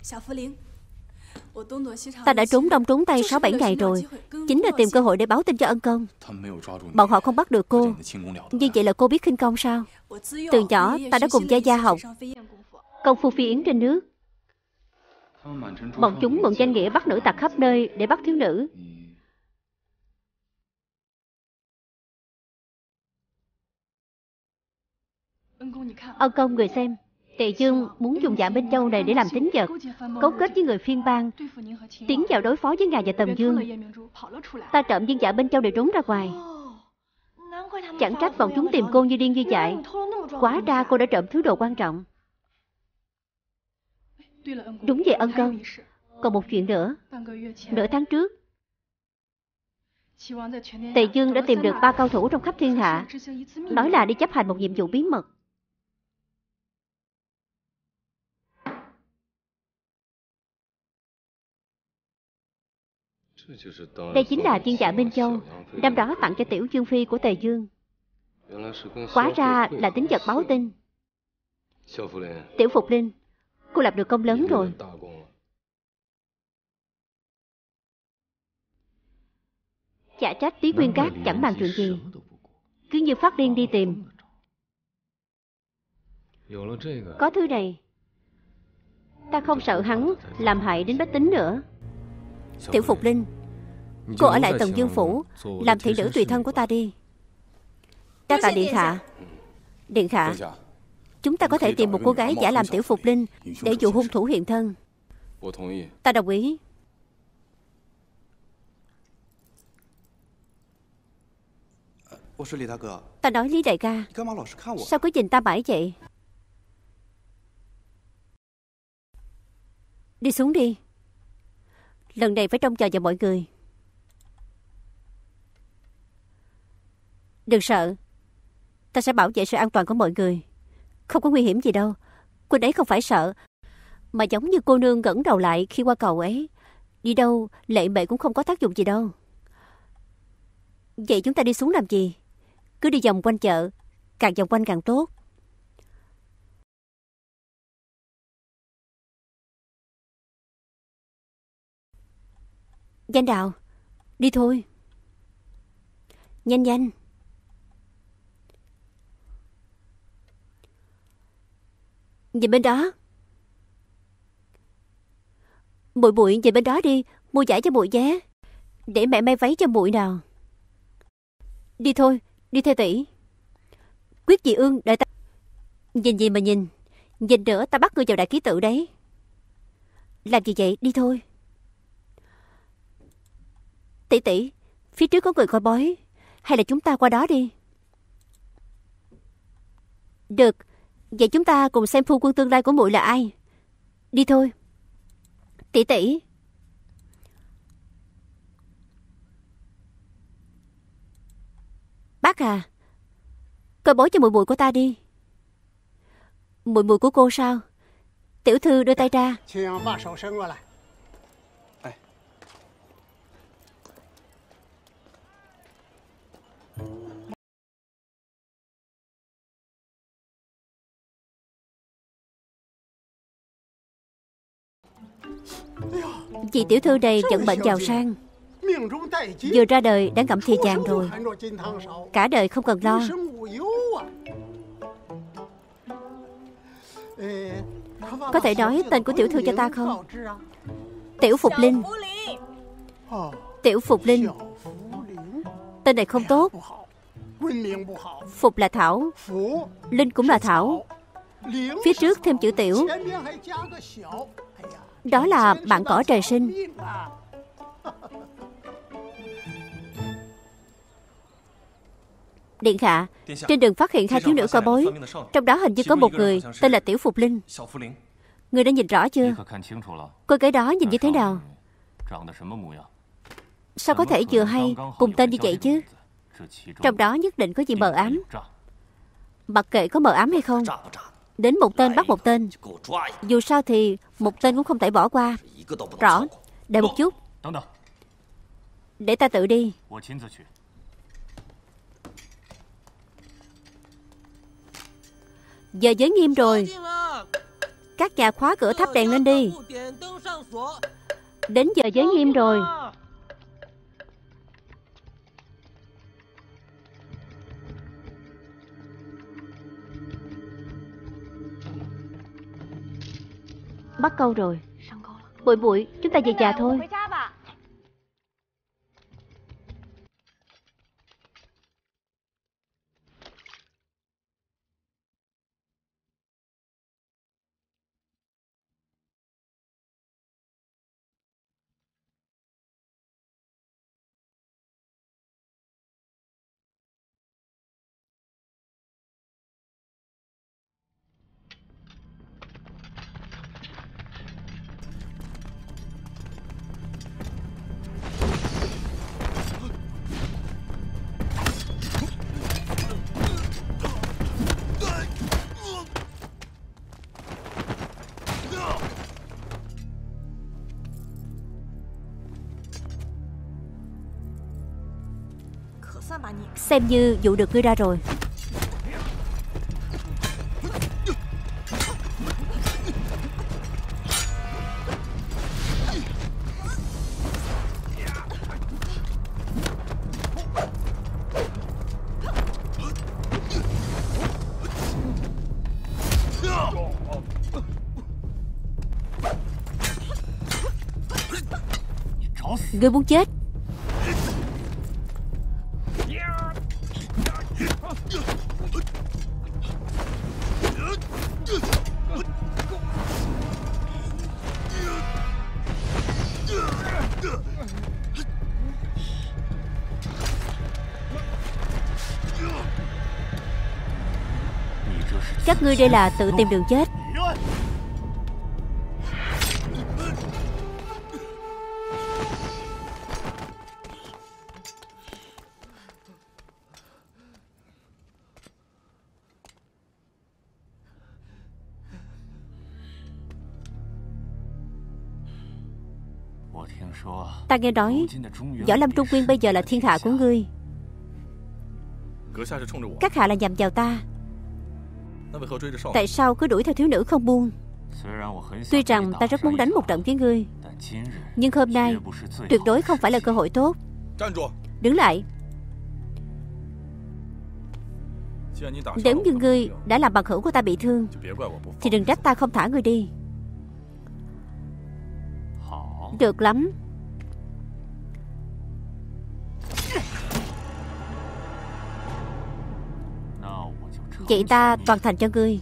Speaker 1: Ta đã trốn đông trốn tay sáu bảy ngày rồi, chính là tìm cơ hội để báo tin cho Ân Công. Bọn họ không bắt được cô. Như vậy là cô biết khinh công sao? Từ nhỏ ta đã cùng Gia Gia học công phu phi yến trên nước. Bọn chúng mượn danh nghĩa bắt nữ tặc khắp nơi để bắt thiếu nữ. Ân Công, người xem, Tề Dương muốn dùng Dạ Minh Châu này để làm tín vật, cấu kết với người phiên bang, tiến vào đối phó với ngài và Tần Dương. Ta trộm viên Dạ Minh Châu để trốn ra ngoài. Chẳng trách bọn chúng tìm cô như điên như dại. Quá ra cô đã trộm thứ đồ quan trọng. Đúng vậy ân công. Còn một chuyện nữa. Nửa tháng trước, Tề Dương đã tìm được ba cao thủ trong khắp thiên hạ, nói là đi chấp hành một nhiệm vụ bí mật. Đây chính là viên dạ Minh Châu, năm đó tặng cho tiểu Dương Phi của Tề Dương. Quá ra là tính vật báo tin. Tiểu Phục Linh, cô lập được công lớn rồi. Chả trách Lý Nguyên Cát chẳng bàn chuyện gì, cứ như phát điên đi tìm. Có thứ này, ta không sợ hắn làm hại đến bách tính nữa. Tiểu Phục Linh, cô ở lại Tần Dương Phủ, làm thị nữ tùy thân của ta đi. Đa tạ điện hạ. Điện hạ, chúng ta có thể tìm một cô gái giả làm Tiểu Phục Linh để dụ hung thủ hiện thân. Ta đồng ý. Ta nói Lý đại ca, sao cứ nhìn ta mãi vậy? Đi xuống đi. Lần này phải trông chờ vào mọi người. Đừng sợ, ta sẽ bảo vệ sự an toàn của mọi người. Không có nguy hiểm gì đâu. Quỳnh ấy không phải sợ, mà giống như cô nương ngẩng đầu lại khi qua cầu ấy. Đi đâu lệ mệ cũng không có tác dụng gì đâu. Vậy chúng ta đi xuống làm gì? Cứ đi vòng quanh chợ, càng vòng quanh càng tốt. Danh Đào, đi thôi. Nhanh nhanh. Nhìn bên đó. Muội muội nhìn bên đó đi, mua giải cho muội nhé. Để mẹ may váy cho muội nào. Đi thôi, đi theo tỷ. Quyết Dị Ương, đợi ta. Nhìn gì mà nhìn. Nhìn nữa ta bắt ngươi vào đại ký tự đấy. Làm gì vậy, đi thôi. Tỷ tỷ, phía trước có người coi bói, hay là chúng ta qua đó đi? Được, vậy chúng ta cùng xem phu quân tương lai của muội là ai. Đi thôi. Tỷ tỷ. Bác à, coi bói cho muội muội của ta đi. Muội muội của cô sao? Tiểu thư đưa tay ra. Vị tiểu thư này vận bệnh giàu sang, vừa ra đời đã ngậm thì vàng rồi, cả đời không cần lo. Có thể nói tên của tiểu thư cho ta không? Tiểu Phục Linh. Tiểu Phục Linh. Tên này không tốt. Phục là Thảo, Linh cũng là Thảo, phía trước thêm chữ Tiểu. Đó là bạn cỏ trời sinh. Điện hạ, trên đường phát hiện hai thiếu nữ coi bói, trong đó hình như có một người tên là Tiểu Phục Linh. Người đã nhìn rõ chưa? Cô gái đó nhìn như thế nào? Sao có thể vừa hay cùng tên như vậy chứ? Trong đó nhất định có gì mờ ám. Mặc kệ có mờ ám hay không, đến một tên bắt một tên. Dù sao thì một tên cũng không thể bỏ qua. Rõ. Đợi một chút. Để ta tự đi. Giờ giới nghiêm rồi. Các nhà khóa cửa thắp đèn lên đi. Đến giờ giới nghiêm rồi. Bắt câu rồi. Bụi bụi, chúng ta về nhà thôi. Xem như dụ được ngươi ra rồi. Ngươi muốn chết? Các ngươi đây là tự tìm đường chết. Ta nghe nói Võ Lâm Trung Nguyên bây giờ là thiên hạ của ngươi. Các hạ là nhằm vào ta. Tại sao cứ đuổi theo thiếu nữ không buông? Tuy rằng ta rất muốn đánh một trận với ngươi, nhưng hôm nay tuyệt đối không phải là cơ hội tốt. Đứng lại. Nếu như ngươi đã làm bằng hữu của ta bị thương thì đừng trách ta không thả ngươi đi. Được lắm. Vậy ta toàn thành cho ngươi.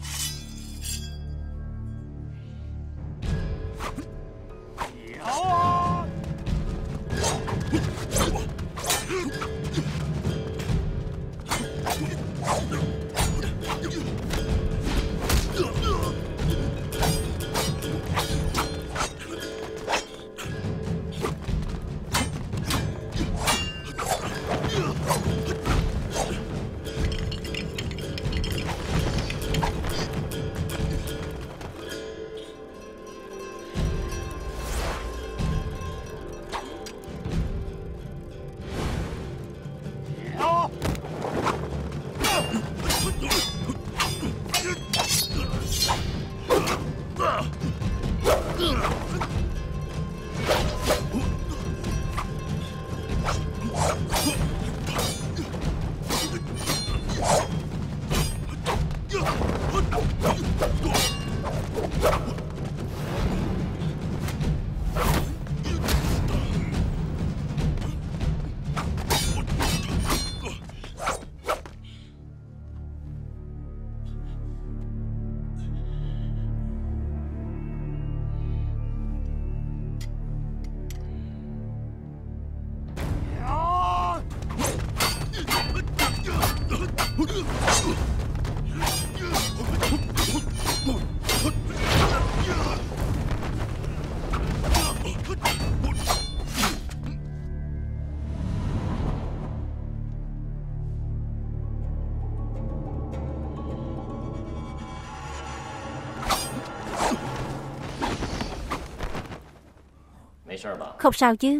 Speaker 1: Không sao chứ?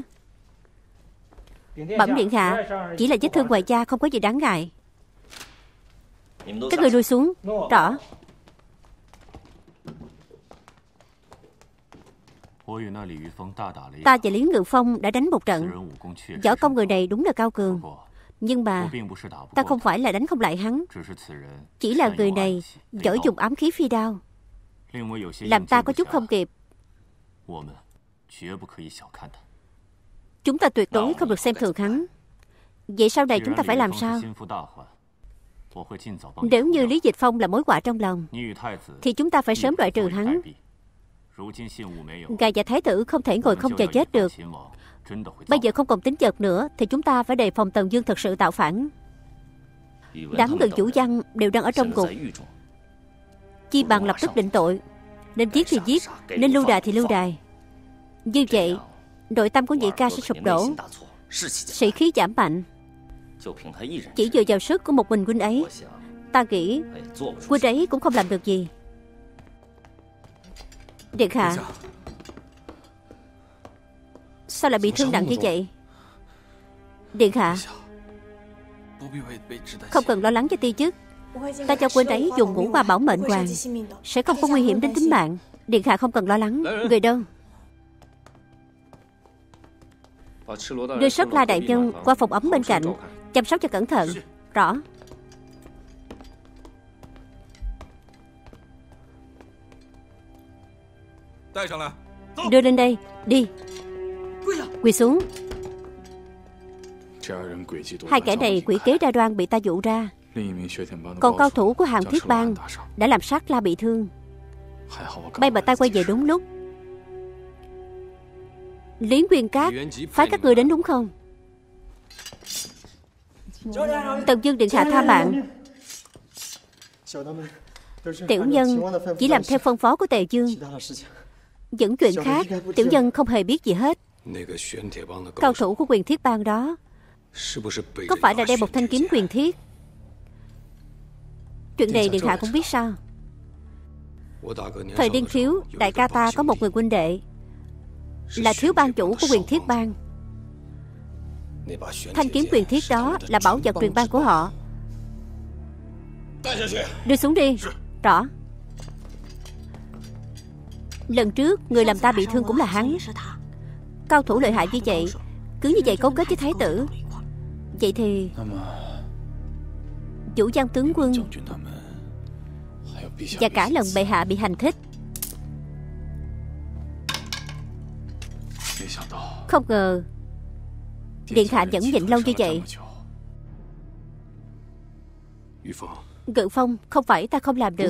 Speaker 1: Bẩm điện hạ, chỉ là vết thương ngoài da, không có gì đáng ngại. Các người lui xuống. Rõ. Ta và Lý Ngự Phong đã đánh một trận. Võ công người này đúng là cao cường, nhưng mà ta không phải là đánh không lại hắn. Chỉ là người này giỏi dùng ám khí phi đao, làm ta có chút không kịp. Chúng ta tuyệt đối không được xem thường hắn. Vậy sau này chúng ta phải làm sao? Nếu như Lý Dịch Phong là mối họa trong lòng thì chúng ta phải sớm loại trừ hắn. Ngài và thái tử không thể ngồi không chờ chết được. Bây giờ không còn tính vật nữa thì chúng ta phải đề phòng Tần Dương thật sự tạo phản. Đám người Vũ Văn đều đang ở trong ngục. Chi bằng lập tức định tội. Nên giết thì giết, nên lưu đày thì lưu đày. Như vậy nội tâm của nhị ca sẽ sụp đổ, sĩ khí giảm mạnh. Chỉ dựa vào sức của một mình huynh ấy, ta nghĩ huynh ấy cũng không làm được gì. Điện hạ, sao lại bị thương nặng như vậy? Điện hạ, Không cần lo lắng cho ti chức. Ta cho cô ấy dùng ngũ qua bảo mệnh hoàng, sẽ không có nguy hiểm đến tính mạng. Điện hạ không cần lo lắng. Người đâu? Đưa Sóc La đại nhân qua phòng ấm bên cạnh, chăm sóc cho cẩn thận. Rõ. Đưa lên đây. Đi. Quỳ xuống. Hai kẻ này quỷ kế đa đoan bị ta dụ ra. Còn cao thủ của Hàn Thiết Bang đã làm Sát La bị thương. May mà ta quay về đúng lúc. Lý Nguyên Cát phái các ngươi đến đúng không? Tần Dương điện hạ tha mạng. Tiểu nhân chỉ làm theo phân phó của Tề Dương. Những chuyện khác tiểu nhân không hề biết gì hết. Cao thủ của Quyền Thiết Bang đó có phải là đem một thanh kiếm quyền thiết? Chuyện này điện hạ cũng biết sao? Thời niên thiếu, đại ca ta có một người huynh đệ là thiếu ban chủ của Quyền Thiết Bang. Thanh kiếm quyền thiết đó là bảo vật quyền bang của họ. Đưa xuống đi. Rõ. Lần trước người làm ta bị thương cũng là hắn. Cao thủ lợi hại như vậy, cứ như vậy cấu kết với thái tử. Vậy thì Vũ Giang tướng quân và cả lần bệ hạ bị hành thích, không ngờ điện hạ vẫn nhịn lâu như vậy. Ngự Phong, không phải ta không làm được,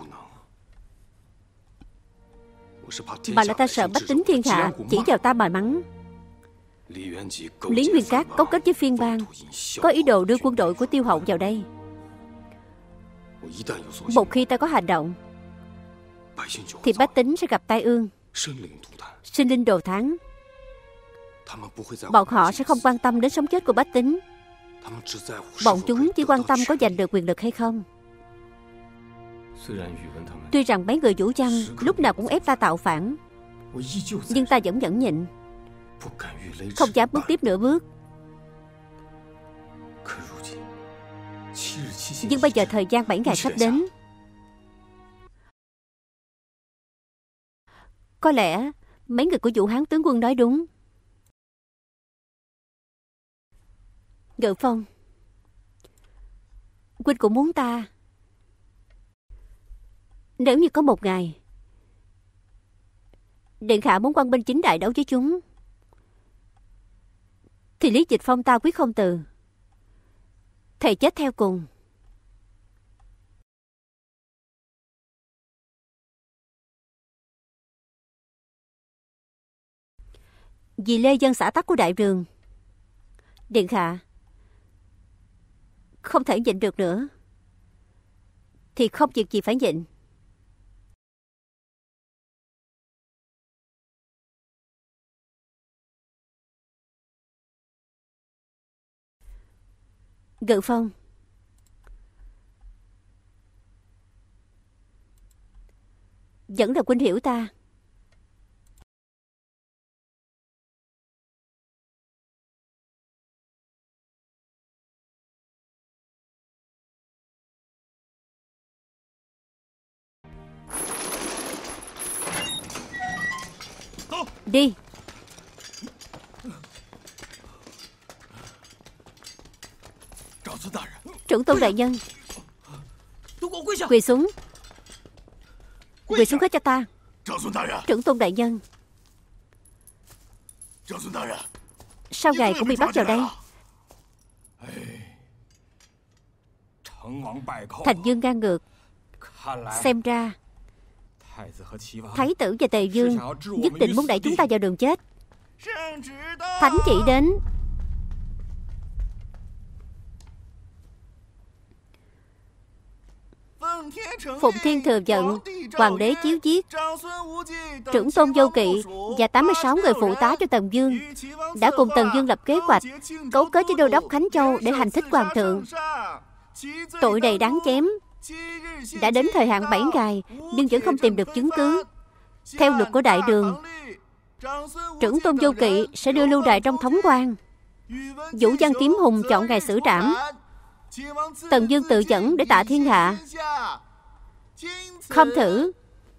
Speaker 1: mà là ta sợ bách tính thiên hạ chỉ vào ta mà mắng. Lý Nguyên Cát cấu kết với phiên bang, có ý đồ đưa quân đội của Tiêu Hậu vào đây. Một khi ta có hành động thì bách tính sẽ gặp tai ương, sinh linh đồ thán. Bọn họ sẽ không quan tâm đến sống chết của bách tính. Bọn chúng chỉ quan tâm có giành được quyền lực hay không. Tuy rằng mấy người Vũ Văn lúc nào cũng ép ta tạo phản, nhưng ta vẫn nhẫn nhịn, không dám bước tiếp nửa bước. Nhưng bây giờ thời gian bảy ngày sắp đến, có lẽ mấy người của Vũ Hán tướng quân nói đúng. Ngự Phong, huynh cũng muốn ta. Nếu như có một ngày điện hạ muốn quan binh chính đại đấu với chúng, thì Lý Dịch Phong ta quyết không từ, thề chết theo cùng. Vì Lê dân xã tắc của đại đường, điện hạ không thể nhịn được nữa, thì không việc gì phải nhịn. Ngự Phong, vẫn là huynh hiểu ta. Đi. Trưởng tôn đại nhân, quỳ xuống. Quỳ xuống hết cho ta. Trưởng tôn đại nhân, sao ngài cũng bị bắt vào đây? Thành Dương ngang ngược, xem ra Thái tử và Tề Dương nhất định muốn đẩy chúng ta vào đường chết. Thánh chỉ đến. Phụng Thiên thừa giận, hoàng đế chiếu giết trưởng tôn Vô Kỵ và tám mươi sáu người phụ tá cho Tần Dương, đã cùng Tần Dương lập kế hoạch cấu kết với đô đốc Khánh Châu để hành thích hoàng thượng. Tội này đáng chém. Đã đến thời hạn bảy ngày nhưng vẫn không tìm được chứng cứ. Theo luật của đại đường, trưởng tôn Vô Kỵ sẽ đưa lưu đày trong thống quan. Vũ Văn Kiếm Hùng chọn ngày xử trảm. Tần vương tự dẫn để tạ thiên hạ. Không thử.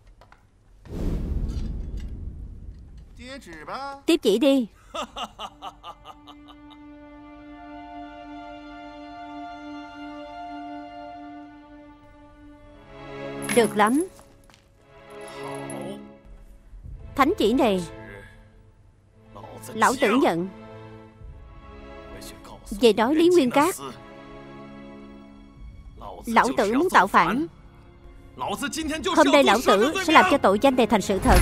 Speaker 1: Tiếp chỉ đi. Được lắm. Thánh chỉ này lão tử nhận. Về nói Lý Nguyên Cát, lão tử muốn tạo phản. Hôm nay lão tử sẽ làm cho tội danh này thành sự thật.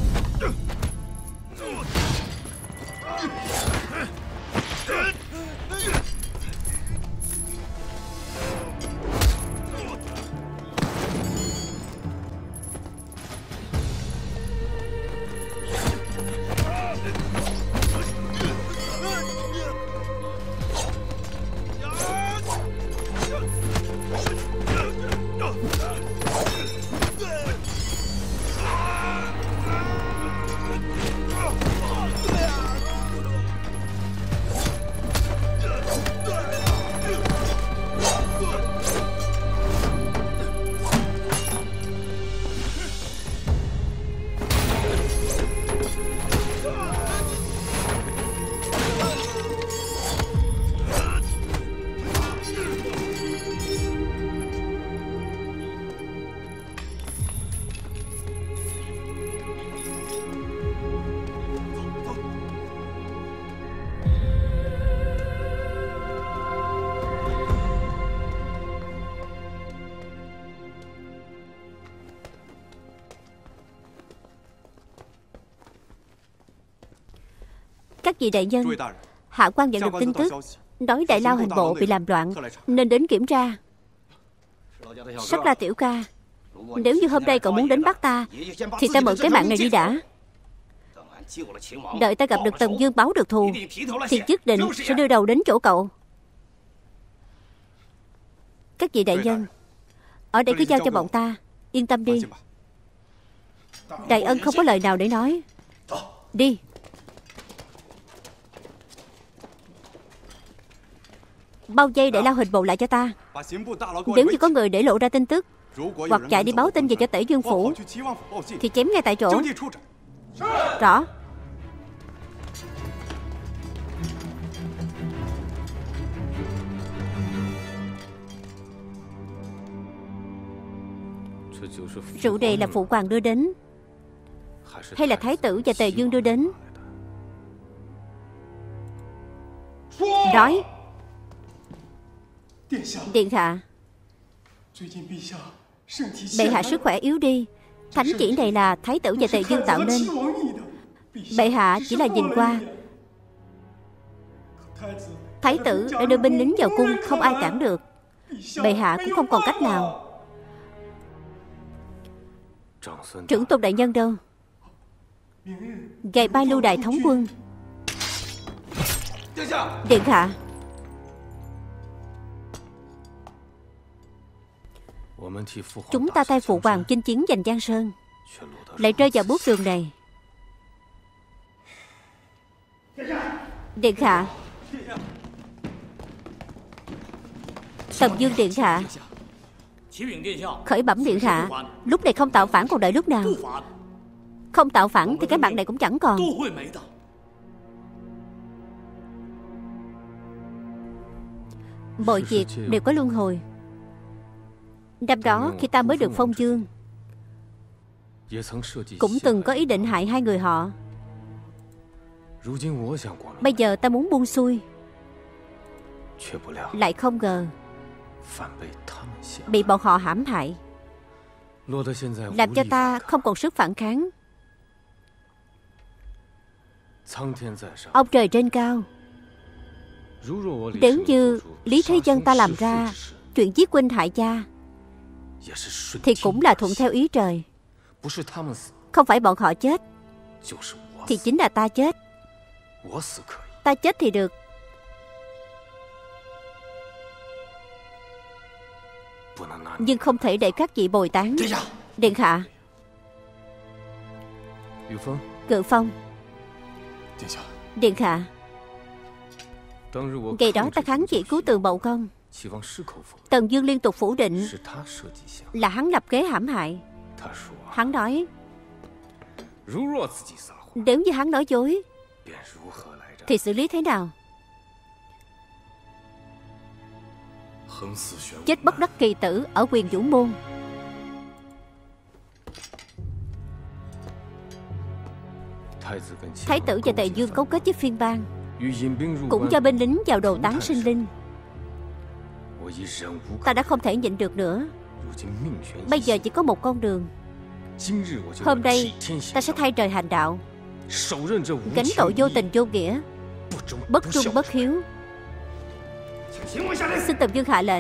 Speaker 1: Các vị đại nhân, hạ quan nhận được tin tức nói Đại Lao hình bộ bị làm loạn, nên đến kiểm tra. Sắc La tiểu ca, nếu như hôm nay cậu muốn đến bắt ta, thì ta mượn cái mạng này đi đã. Đợi ta gặp được Tần Vương báo được thù, thì nhất định sẽ đưa đầu đến chỗ cậu. Các vị đại nhân, ở đây cứ giao cho bọn ta. Yên tâm đi. Đại ân không có lời nào để nói. Đi. Bao vây Đại Lao hình bộ lại cho ta. Nếu như có người để lộ ra tin tức hoặc chạy đi báo tin về cho Tể Dương phủ, thì chém ngay tại chỗ. Rõ. Rượu này là phụ hoàng đưa đến, hay là thái tử và Tề Dương đưa đến? Nói. Điện hạ, bệ hạ sức khỏe yếu đi. Thánh chỉ này là thái tử và Tề Dương tạo nên. Bệ hạ chỉ là nhìn qua. Thái tử đã đưa binh lính vào cung, không ai cản được. Bệ hạ cũng không còn cách nào. Trưởng tôn đại nhân đâu? Ngày mai lưu đài thống quân. Điện hạ, chúng ta thay phụ hoàng chinh chiến giành Giang Sơn, lại rơi vào bước đường này. Điện hạ, Tần Dương điện hạ, khởi bẩm điện hạ, lúc này không tạo phản còn đợi lúc nào? Không tạo phản thì cái mạng này cũng chẳng còn. Mọi việc đều có luân hồi. Năm đó khi ta mới được phong vương, cũng từng có ý định hại hai người họ. Bây giờ ta muốn buông xuôi, lại không ngờ bị bọn họ hãm hại, làm cho ta không còn sức phản kháng. Ông trời trên cao, nếu như Lý Thế Dân ta làm ra chuyện giết huynh hại cha, thì cũng là thuận theo ý trời. Không phải bọn họ chết, thì chính là ta chết. Ta chết thì được, nhưng không thể để các vị bồi tán. Điện hạ. Cự Phong. Điện hạ, ngày đó ta kháng chỉ cứu Từ Mậu Công, Tần Dương liên tục phủ định là hắn lập kế hãm hại. Hắn nói, nếu như hắn nói dối thì xử lý thế nào? Chết bất đắc kỳ tử ở Huyền Vũ Môn. Thái tử và Tề Dương cấu kết với phiên bang, cũng cho binh lính vào đồ tán sinh linh. Ta đã không thể nhịn được nữa. Bây giờ chỉ có một con đường. Hôm nay ta sẽ thay trời hành đạo, gánh tội vô tình vô nghĩa, bất trung bất hiếu. Xin Tần Dương hạ lệnh.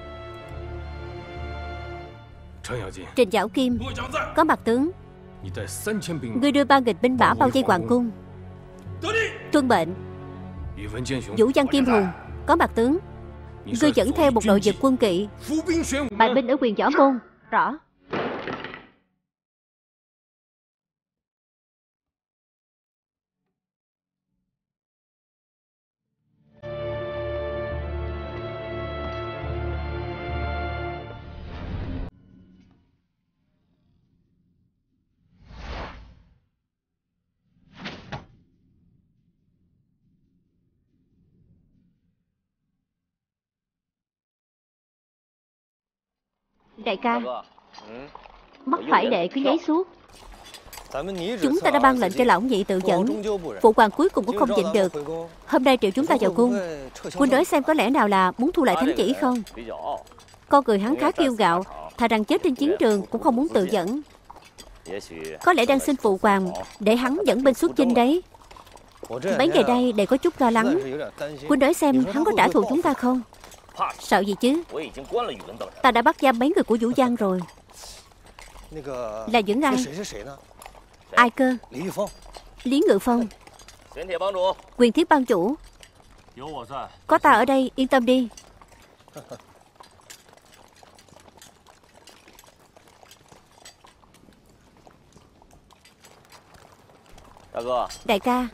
Speaker 1: Trình Giảo Kim, có mặt tướng. Ngươi đưa ba nghìn binh mã bao vây hoàng cung. Tuân mệnh. Vũ Văn Kim Hùng, có mặt tướng. Ngươi dẫn theo một đội giật quân kỵ, bài binh ở Huyền Võ Môn. Rõ. Đại ca, mắt phải đệ cứ nháy suốt. Chúng ta đã ban lệnh cho lão nhị tự dẫn. Phụ hoàng cuối cùng cũng không nhịn được. Hôm nay triệu chúng ta vào cung. Huynh nói xem có lẽ nào là muốn thu lại thánh chỉ không? Con người hắn khá kiêu ngạo, thà rằng chết trên chiến trường cũng không muốn tự dẫn. Có lẽ đang xin phụ hoàng để hắn dẫn binh xuất chinh đấy. Mấy ngày đây đệ có chút lo lắng. Huynh nói xem hắn có trả thù chúng ta không? Sợ gì chứ? Ta đã bắt giam mấy người của Vũ Giang rồi. Là những ai? Ai cơ? Lý Ngự Phong. Quyền Thiết ban chủ. Có ta ở đây, yên tâm đi. Đại ca,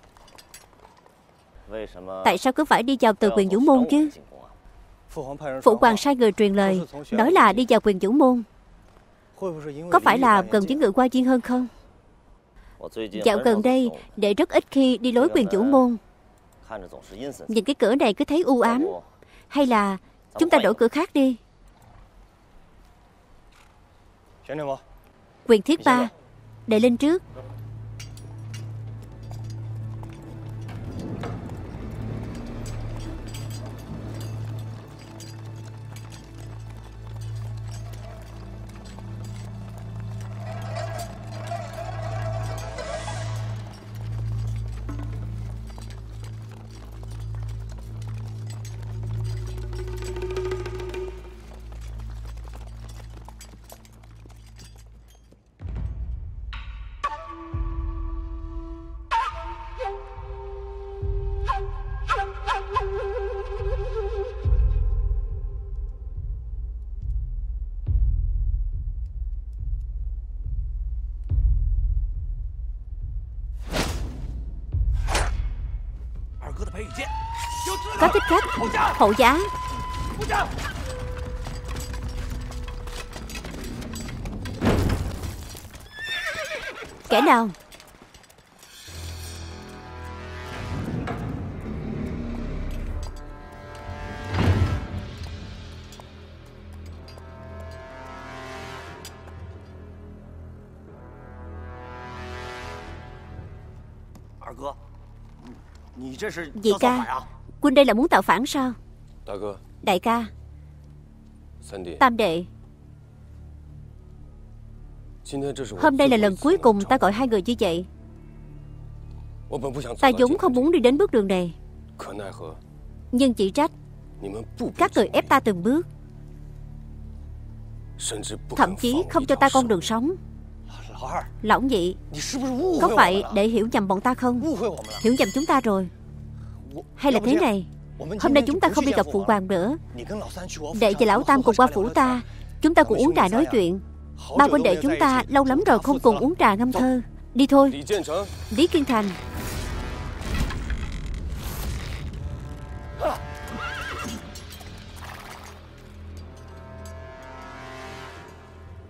Speaker 1: tại sao cứ phải đi vào từ Huyền Vũ Môn chứ? Phụ hoàng sai người truyền lời, nói là đi vào Huyền Vũ Môn. Có phải là gần với Ngự Hoa Viên hơn không? Dạo gần đây, đệ rất ít khi đi lối Huyền Vũ Môn. Nhìn cái cửa này cứ thấy u ám. Hay là chúng ta đổi cửa khác đi? Quyền Thiết Ba, đệ lên trước. Có thích khách, hộ giá. Kẻ nào? Dì ca, Huynh đây là muốn tạo phản sao? Đại ca, Tam đệ, hôm nay là lần cuối cùng ta gọi hai người như vậy. Ta vốn không muốn đi đến bước đường này, nhưng chỉ trách các người ép ta từng bước, thậm chí không cho ta con đường sống. Lão nhị, có phải để hiểu nhầm bọn ta không? Hiểu nhầm chúng ta rồi. Hay là thế này, hôm nay chúng ta không đi gặp phụ hoàng nữa, đệ và lão Tam cùng qua phủ ta, chúng ta cùng uống trà nói chuyện. Ba huynh đệ chúng ta lâu lắm rồi không cùng uống trà ngâm thơ. Đi thôi. Lý Kiên Thành.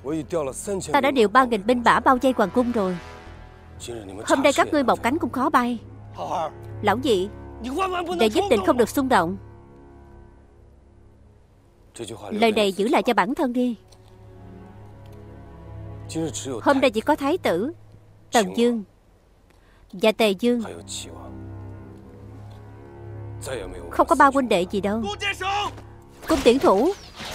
Speaker 1: Ta đã điều ba nghìn binh mã bao vây hoàng cung rồi. Hôm nay các ngươi một cánh cũng khó bay. Lão nhị, đệ nhất định không được xung động. Lời này giữ lại cho bản thân đi. Hôm nay chỉ có Thái tử, Tần Dương và Tề Dương, không có ba huynh đệ gì đâu. Cung tiễn thủ.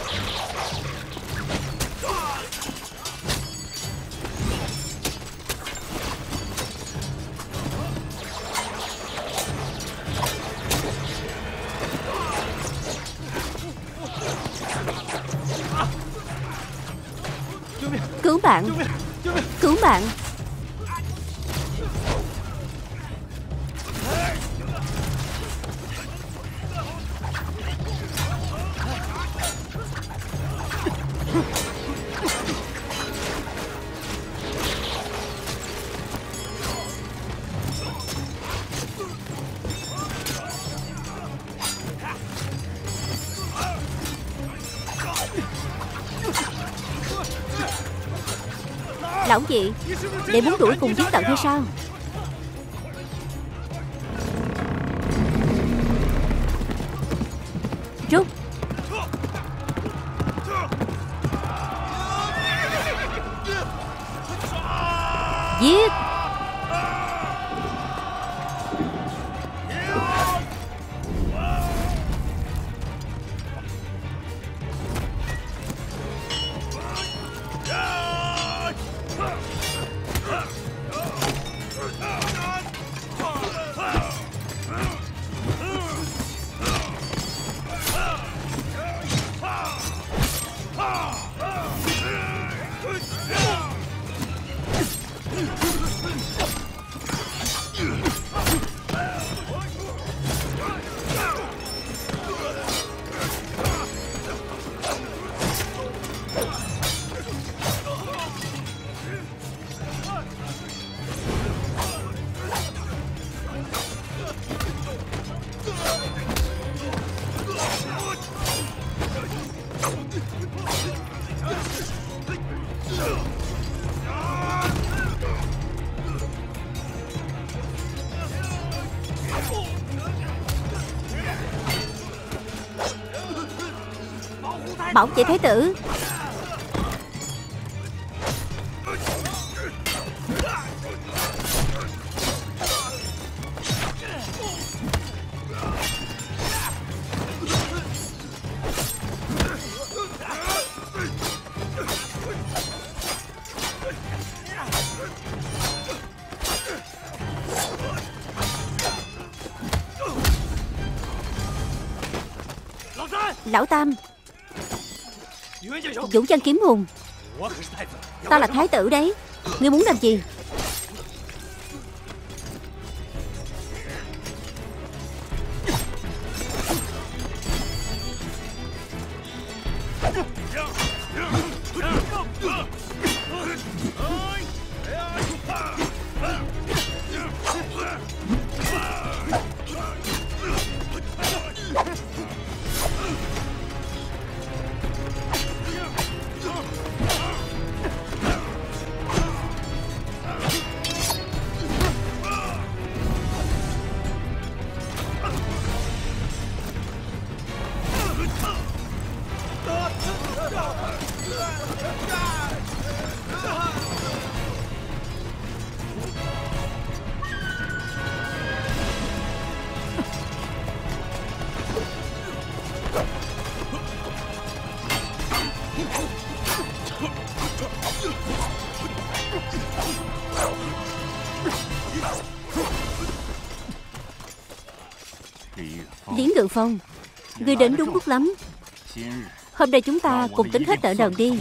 Speaker 1: Cứu bạn, cứu bạn. Lão nhị, đệ muốn đuổi cùng giết tận hay sao? Rút. Giết. Bảo vệ Thái tử. Lão Tam, Vũ Văn Kiếm Hùng, ta là thái tử đấy. Ngươi muốn làm gì? Liễn Ngự Phong, ngươi đến đúng lúc lắm. Hôm nay chúng ta cùng tính hết nợ nần đi.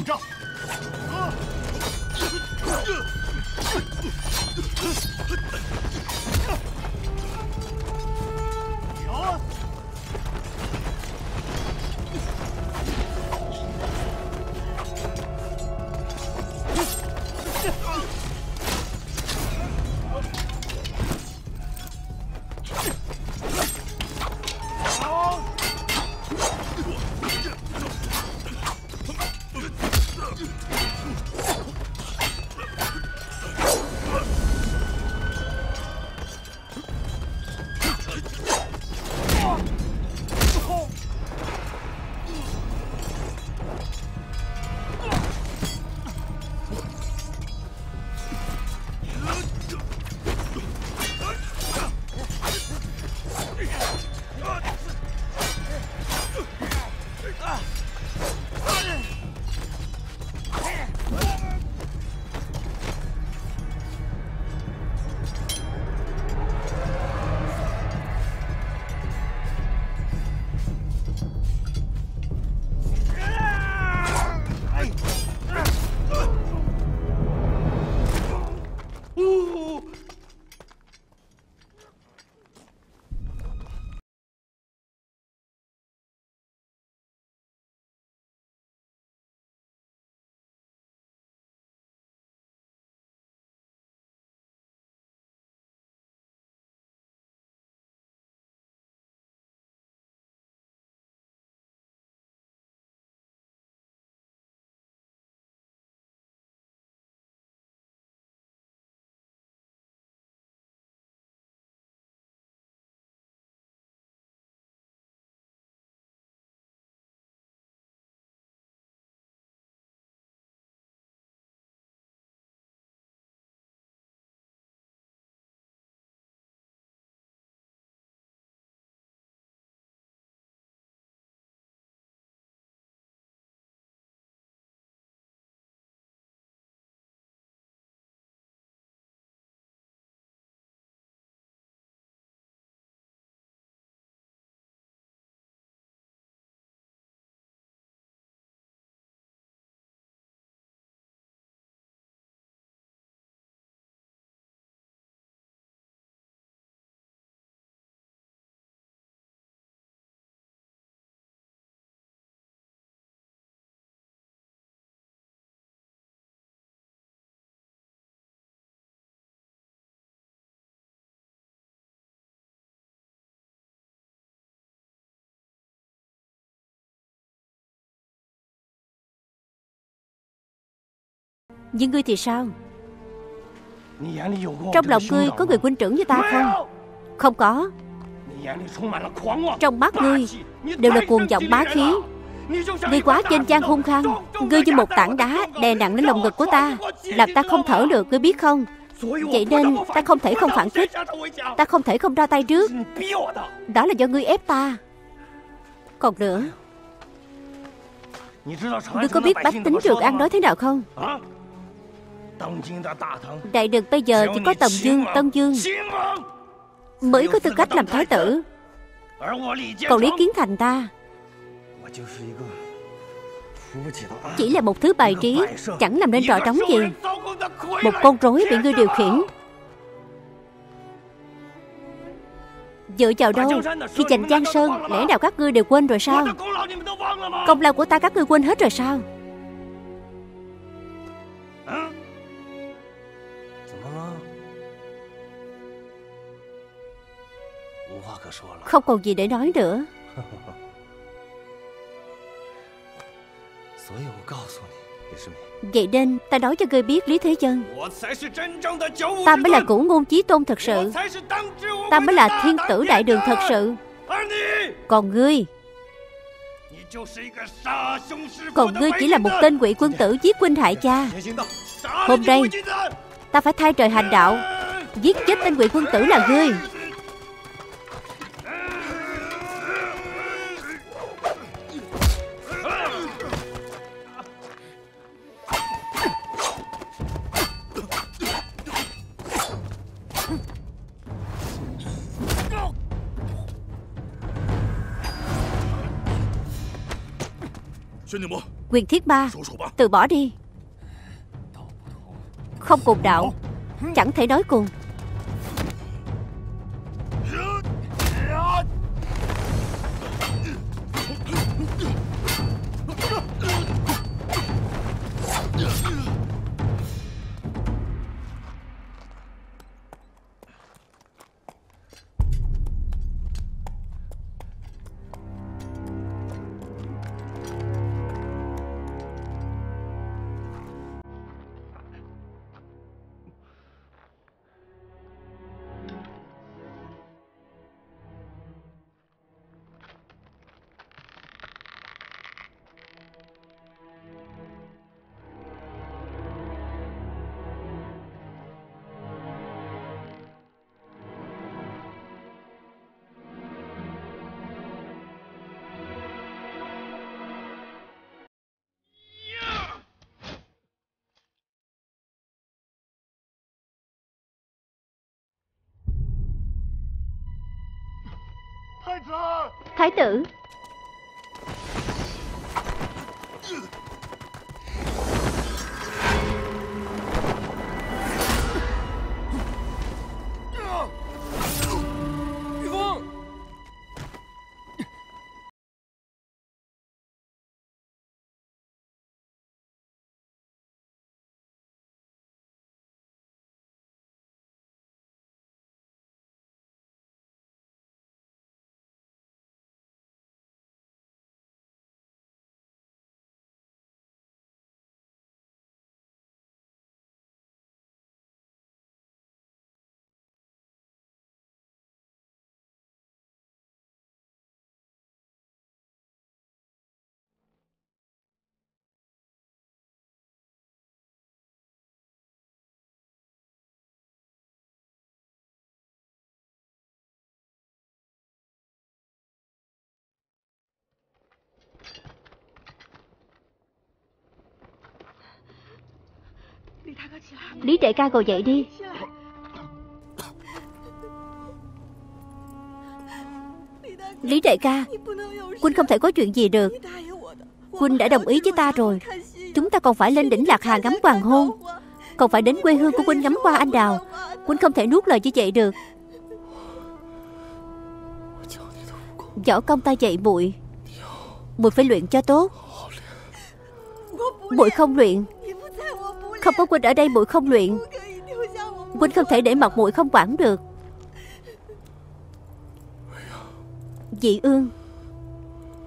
Speaker 1: Nhưng ngươi thì sao? Trong lòng ngươi có người huynh trưởng như ta không? Không có. Trong mắt ngươi đều là cuồng vọng bá khí. Ngươi quá chênh chang hung hăng. Ngươi như một tảng đá đè nặng lên lồng ngực của ta, làm ta không thở được, ngươi biết không? Vậy nên ta không thể không phản kích. Ta không thể không ra tay trước. Đó là do ngươi ép ta. Còn nữa, ngươi có biết bách tính Trường An nói thế nào không? Đại đường bây giờ chỉ có Tần Dương, Tân Dương mới có tư cách làm thái tử. Còn Lý Kiến Thành ta chỉ là một thứ bài trí, chẳng làm nên trò trống gì. Một con rối bị ngươi điều khiển. Dựa vào đâu? Khi giành Giang Sơn, lẽ nào các ngươi đều quên rồi sao? Công lao của ta các ngươi quên hết rồi sao? Không còn gì để nói nữa. Vậy nên ta nói cho ngươi biết, Lý Thế Dân, ta mới là Cửu Ngôn Chí Tôn thật sự. Ta mới là thiên tử đại đường thật sự. Còn ngươi Còn ngươi chỉ là một tên ngụy quân tử giết huynh hại cha. Hôm nay ta phải thay trời hành đạo, giết chết tên ngụy quân tử là ngươi. Quyền Thiết Ba, từ bỏ đi. Không cùng đạo, chẳng thể nói cùng. Thái tử. Lý đại ca ngồi dậy đi. Lý đại ca, huynh không thể có chuyện gì được. Huynh đã đồng ý với ta rồi. Chúng ta còn phải lên đỉnh Lạc Hà ngắm hoàng hôn, còn phải đến quê hương của huynh ngắm hoa anh đào. Huynh không thể nuốt lời như vậy được. Võ công ta dạy muội, muội phải luyện cho tốt. Muội không luyện, không có huynh ở đây muội không luyện. Huynh không thể để mặt muội không quản được. Dị Ương,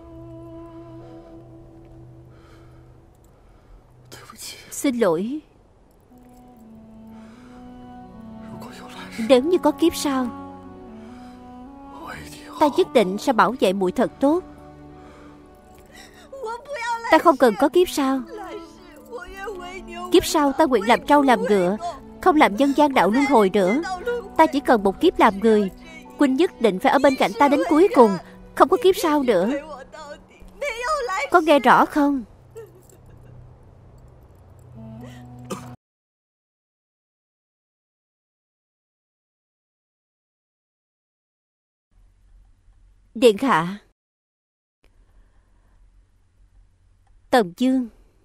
Speaker 1: xin lỗi. Nếu như có kiếp sau, ta nhất định sẽ bảo vệ muội thật tốt. Ta không cần có kiếp sau. Kiếp sau ta nguyện làm trâu làm ngựa, không làm nhân gian đạo luân hồi nữa. Ta chỉ cần một kiếp làm người. Huynh nhất định phải ở bên cạnh ta đến cuối cùng, không có kiếp sau nữa. Có nghe rõ không? Điện hạ. Tần Dương.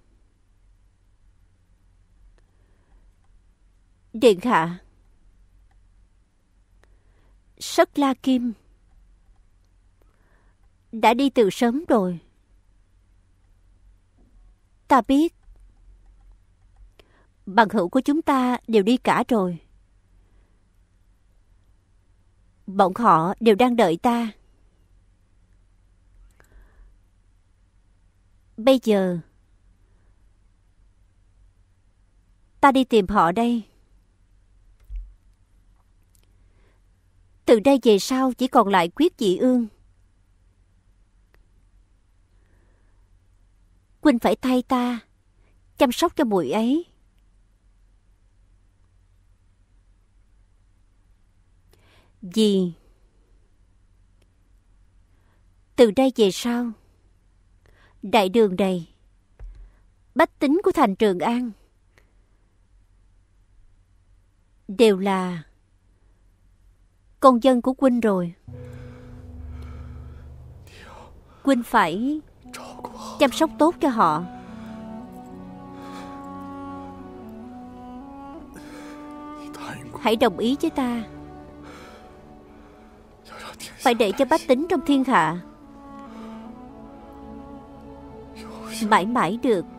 Speaker 1: Điện hạ. Sất La Kim đã đi từ sớm rồi. Ta biết. Bằng hữu của chúng ta đều đi cả rồi. Bọn họ đều đang đợi ta. Bây giờ ta đi tìm họ đây. Từ đây về sau chỉ còn lại Quyết Dị Ương. Huynh phải thay ta chăm sóc cho muội ấy. Vì từ đây về sau, đại đường này, bách tính của thành Trường An đều là con dân của huynh rồi. Huynh phải chăm sóc tốt cho họ. Hãy đồng ý với ta. Phải để cho bách tính trong thiên hạ mãi mãi được